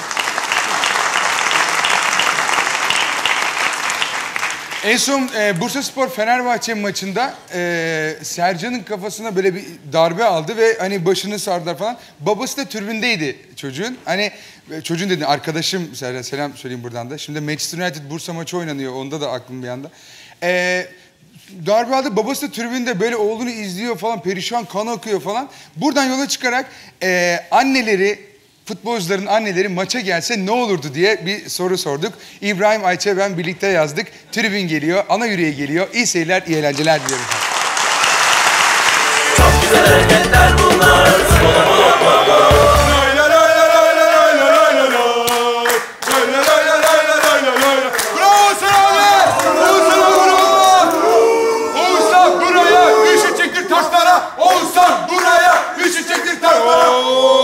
En son e, Bursaspor Fenerbahçe maçında e, Sercan'ın kafasına böyle bir darbe aldı ve hani başını sardılar falan. Babası da tribündeydi çocuğun. Hani e, çocuğun dedi arkadaşım Sercan selam söyleyeyim buradan da. Şimdi Manchester United Bursa maçı oynanıyor. Onda da aklım bir anda. E, darbe aldı. Babası da tribünde böyle oğlunu izliyor falan. Perişan kan akıyor falan. Buradan yola çıkarak e, anneleri futbolcuların anneleri maça gelse ne olurdu diye bir soru sorduk. İbrahim, Ayça, ben birlikte yazdık. Tribün geliyor, ana yüreğe geliyor. İyi seyirler, iyi eğlenceler diliyorum. Çok güzel hareketler bunlar. Bolo bolo bolo. Bravo Selami! Oğuzhan bravo! Oğuzhan buraya, işi çektir taşlara! Oğuzhan buraya, işi çektir taşlara!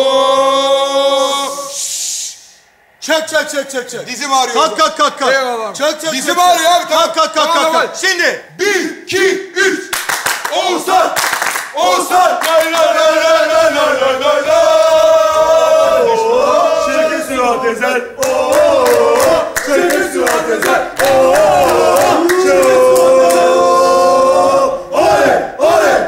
Çök çök çök çök çök. Dizim ağrıyor. Kalk kalk kalk kalk. Eyvallah. Çök çök Dizim çök, ağrıyor çök. abi. Tamam. Kalk kalk kalk Tamam, kalk. tamam. kalk. Şimdi. Bir, iki, üç. Oğuzhan! Oğuzhan! Lay lay lay lay lay lay lay lay lay. Şevket Sürat Ezel. Şevket Sürat Ezel. Oley! Oley!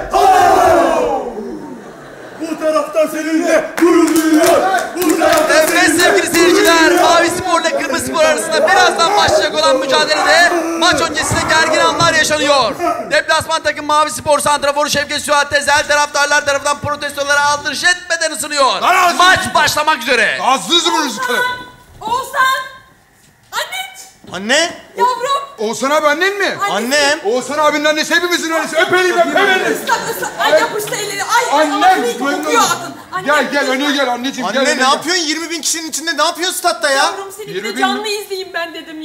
Bu taraftan seninle gurur duyuyor. Bu taraftan Evet sevgili seyirciler, Mavi Spor ile Kırmızı Spor arasında birazdan başlayacak olan mücadelede maç öncesinde gergin anlar yaşanıyor. Deplasman takım Mavi Spor santraforu Şevket Sühat Tezel taraftarlar tarafından protestolara aldırış etmeden ısınıyor. Lan Maç başlamak üzere. Ağzınızı burnunuzu kırın. Oğuzhan! Anne! Anne. Yavrum! Oğuzhan abi annen mi? Annem. Oğuzhan abinin annesi hepimizin annesi. Öpelim öpelim. Islak ıslak. Ay yapıştı elleri. Ay ay Annem. ay, kokuyor atın. Annem. Gel gel önüne gel anneciğim. Anne gel, ne önüne gel. yapıyorsun? yirmi bin kişinin içinde ne yapıyorsun statta ya? Yavrum seni bir Yirmi de bin canlı mi? izleyeyim ben dedim ya.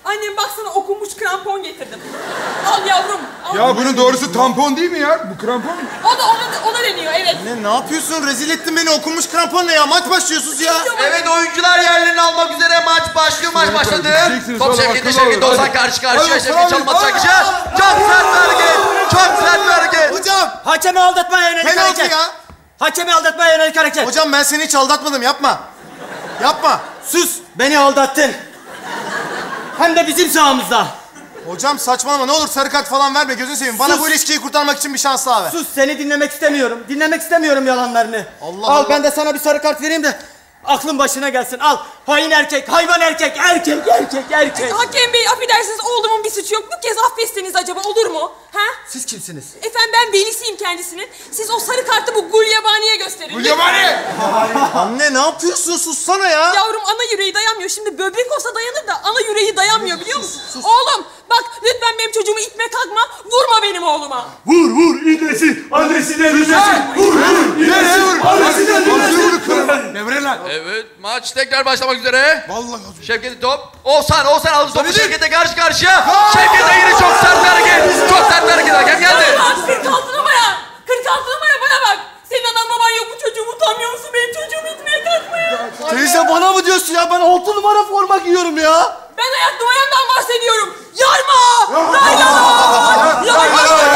Annem baksana okunmuş krampon getirdim. Al yavrum. Al. Ya bunun doğrusu tampon değil mi ya? Bu krampon. O da ona, ona deniyor evet. Ne, ne yapıyorsun? Rezil ettin beni. Okunmuş krampon ne ya? Maç başlıyorsunuz ya. Evet oyuncular yerlerini almak üzere maç başlıyor. Maç başladı. Top Şevket'e Şevket Ozan karşı karşıya. Şevket çalmak çakıcı. Çok sert bir hareket. Çok sert bir hareket. Hocam. Hakemi aldatmaya yönelik Penaltı hareket. ya. Hakemi aldatmaya yönelik hareket. Hocam ben seni hiç aldatmadım. Yapma. Yapma. Sus. Beni aldattın. Hem de bizim sahamızda. Hocam saçmalama. Ne olur sarı kart falan verme. Gözünü seveyim. Bana Sus. bu ilişkiyi kurtarmak için bir şans daha ver. Sus seni dinlemek istemiyorum. Dinlemek istemiyorum yalanlarını. Allah Al Allah. ben de sana bir sarı kart vereyim de aklın başına gelsin. Al. Hain erkek, hayvan erkek, erkek, erkek, erkek. Hakem Bey affedersiniz oğlumun bir suçu yok. Bu kez affetseniz acaba olur mu? Ha? Siz kimsiniz? Efendim ben velisiyim kendisinin. Siz o sarı kartı bu Gulyabani'ye gösterin. Gulyabani! Anne ne yapıyorsun? Sussana ya. Yavrum ana yüreği dayanmıyor. Şimdi böbrek olsa dayanır da ana yüreği dayanmıyor biliyor musun? Oğlum bak lütfen benim çocuğumu itme kalkma. Vurma benim oğluma. Vur vur iğnesi annesine dinlesin. Vur vur iğnesi annesine dinlesin. Devre lan. Evet maç tekrar başlamak üzere. Vallahi Şevket'in top. Oğuzhan, Oğuzhan aldı topu Şevket'e karşı karşıya. Şevket'e yine çok sert bir hareket. Çok sert bir hareket. Hakem geldi. kırk altı numara. kırk altı numara bana bak. Senin anan baban yok bu çocuğumu utanmıyor musun? Benim çocuğumu itmeye kalkmaya. Teyze bana mı diyorsun ya? Ben altı numara forma giyiyorum ya. Ben ayak numaramdan bahsediyorum. Yarma! Lay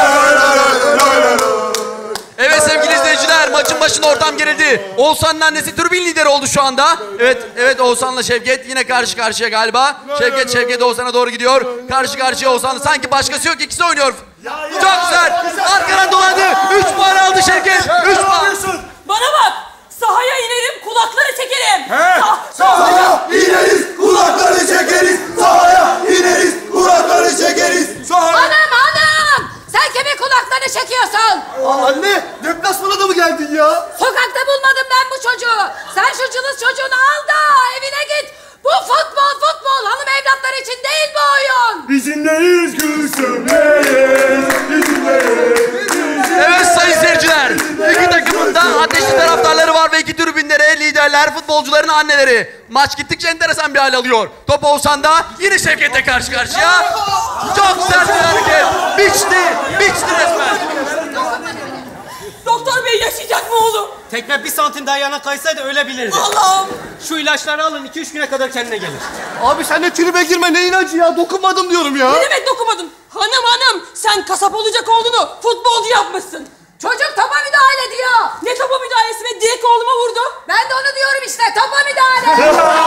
Evet sevgili izleyiciler maçın başında ortam gerildi. Oğuzhan'ın annesi tribün lideri oldu şu anda. Evet evet Oğuzhan'la Şevket yine karşı karşıya galiba. Şevket Şevket Oğuzhan'a doğru gidiyor. Karşı karşıya Oğuzhan sanki başkası yok ikisi oynuyor. Çok sert. Arkadan dolandı. üç puan aldı Şevket. üç puan. Bana bak. Sahaya inerim kulakları çekerim. He? Sahaya ineriz kulakları çekeriz. Sahaya ineriz kulakları çekeriz. Anam anam! Sen kimin kulaklarını çekiyorsun? Anne deplasmana da mı geldin ya? Sokakta bulmadım ben bu çocuğu. Sen şu cılız çocuğunu al da evine git. Bu futbol futbol hanım evlatlar için değil bu oyun. Bizimleyiz gülsümleyiz. Bizimleyiz. Evet sayın seyirciler. İki takımın da ateşli taraftarları var ve iki tribünlere liderler, futbolcuların anneleri. Maç gittikçe enteresan bir hal alıyor. Top Oğuzhan'da yine Şevket'le karşı karşıya. Çok sert bir hareket. Biçti, biçti resmen. Doktor bey yaşayacak mı oğlum? Tekme bir santim daha yana kaysaydı ölebilirdi. Allah'ım. Şu ilaçları alın iki üç güne kadar kendine gelir. Abi sen de tribe girme ne ilacı ya? Dokunmadım diyorum ya. Ne demek dokunmadın? Hanım hanım sen kasap olacak oğlunu futbolcu yapmışsın. Çocuk topa müdahale diyor. Ne topa müdahalesi be? Direkt oğluma vurdu. Ben de onu diyorum işte topa müdahale.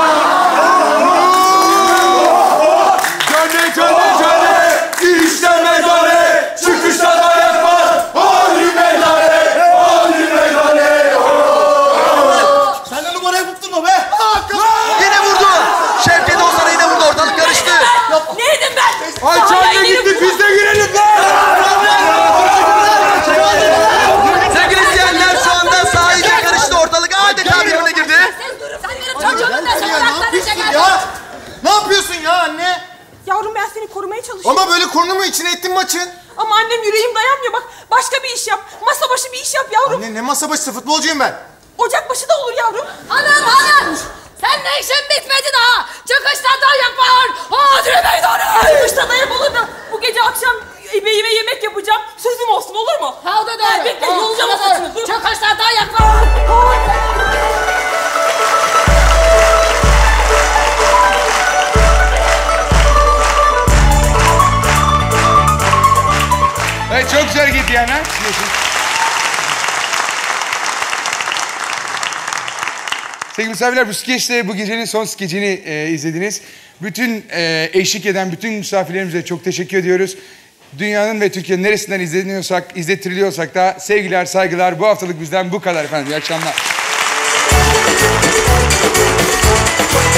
Cane cane cane işte medane çıkışta dayak var. Hadi medane hadi medane. Sen de numarayı tutturma be. Yine vurdu. Şevket Oğuzhan'a yine vurdu. Ortalık karıştı. Neydim ben? Ay anne gitti biz de girelim lan. Sevgili izleyenler şu anda saha iyice karıştı. Ortalık adeta birbirine girdi. Sen benim çocuğumun da kulaklarını çekersin. Ya ne yapıyorsun ya anne? Yavrum ben seni korumaya çalışıyorum. Ama böyle konumu içine ettin maçın. Ama annem yüreğim dayanmıyor bak. Başka bir iş yap. Masa başı bir iş yap yavrum. Anne ne masa başısı futbolcuyum ben. Ocak başı da olur yavrum. Anam anam. Sen ne işin bitmedi daha. Çıkışta dayak var. Hadi meydana. Çıkışta da yapalım da bu gece akşam beyime yemek yapacağım. Sözüm olsun olur mu? Ha o da doğru. Bekle O, yolacağım o da doğru. saçını. Dur. Çıkışta dayak var. Evet çok güzel gitti yani. Sevgili misafirler bu skeçte bu gecenin son skeçini e, izlediniz. Bütün e, eşlik eden bütün misafirlerimize çok teşekkür ediyoruz. Dünyanın ve Türkiye'nin neresinden izleniyorsak, izlettiriliyorsak da sevgiler, saygılar. Bu haftalık bizden bu kadar efendim. İyi akşamlar.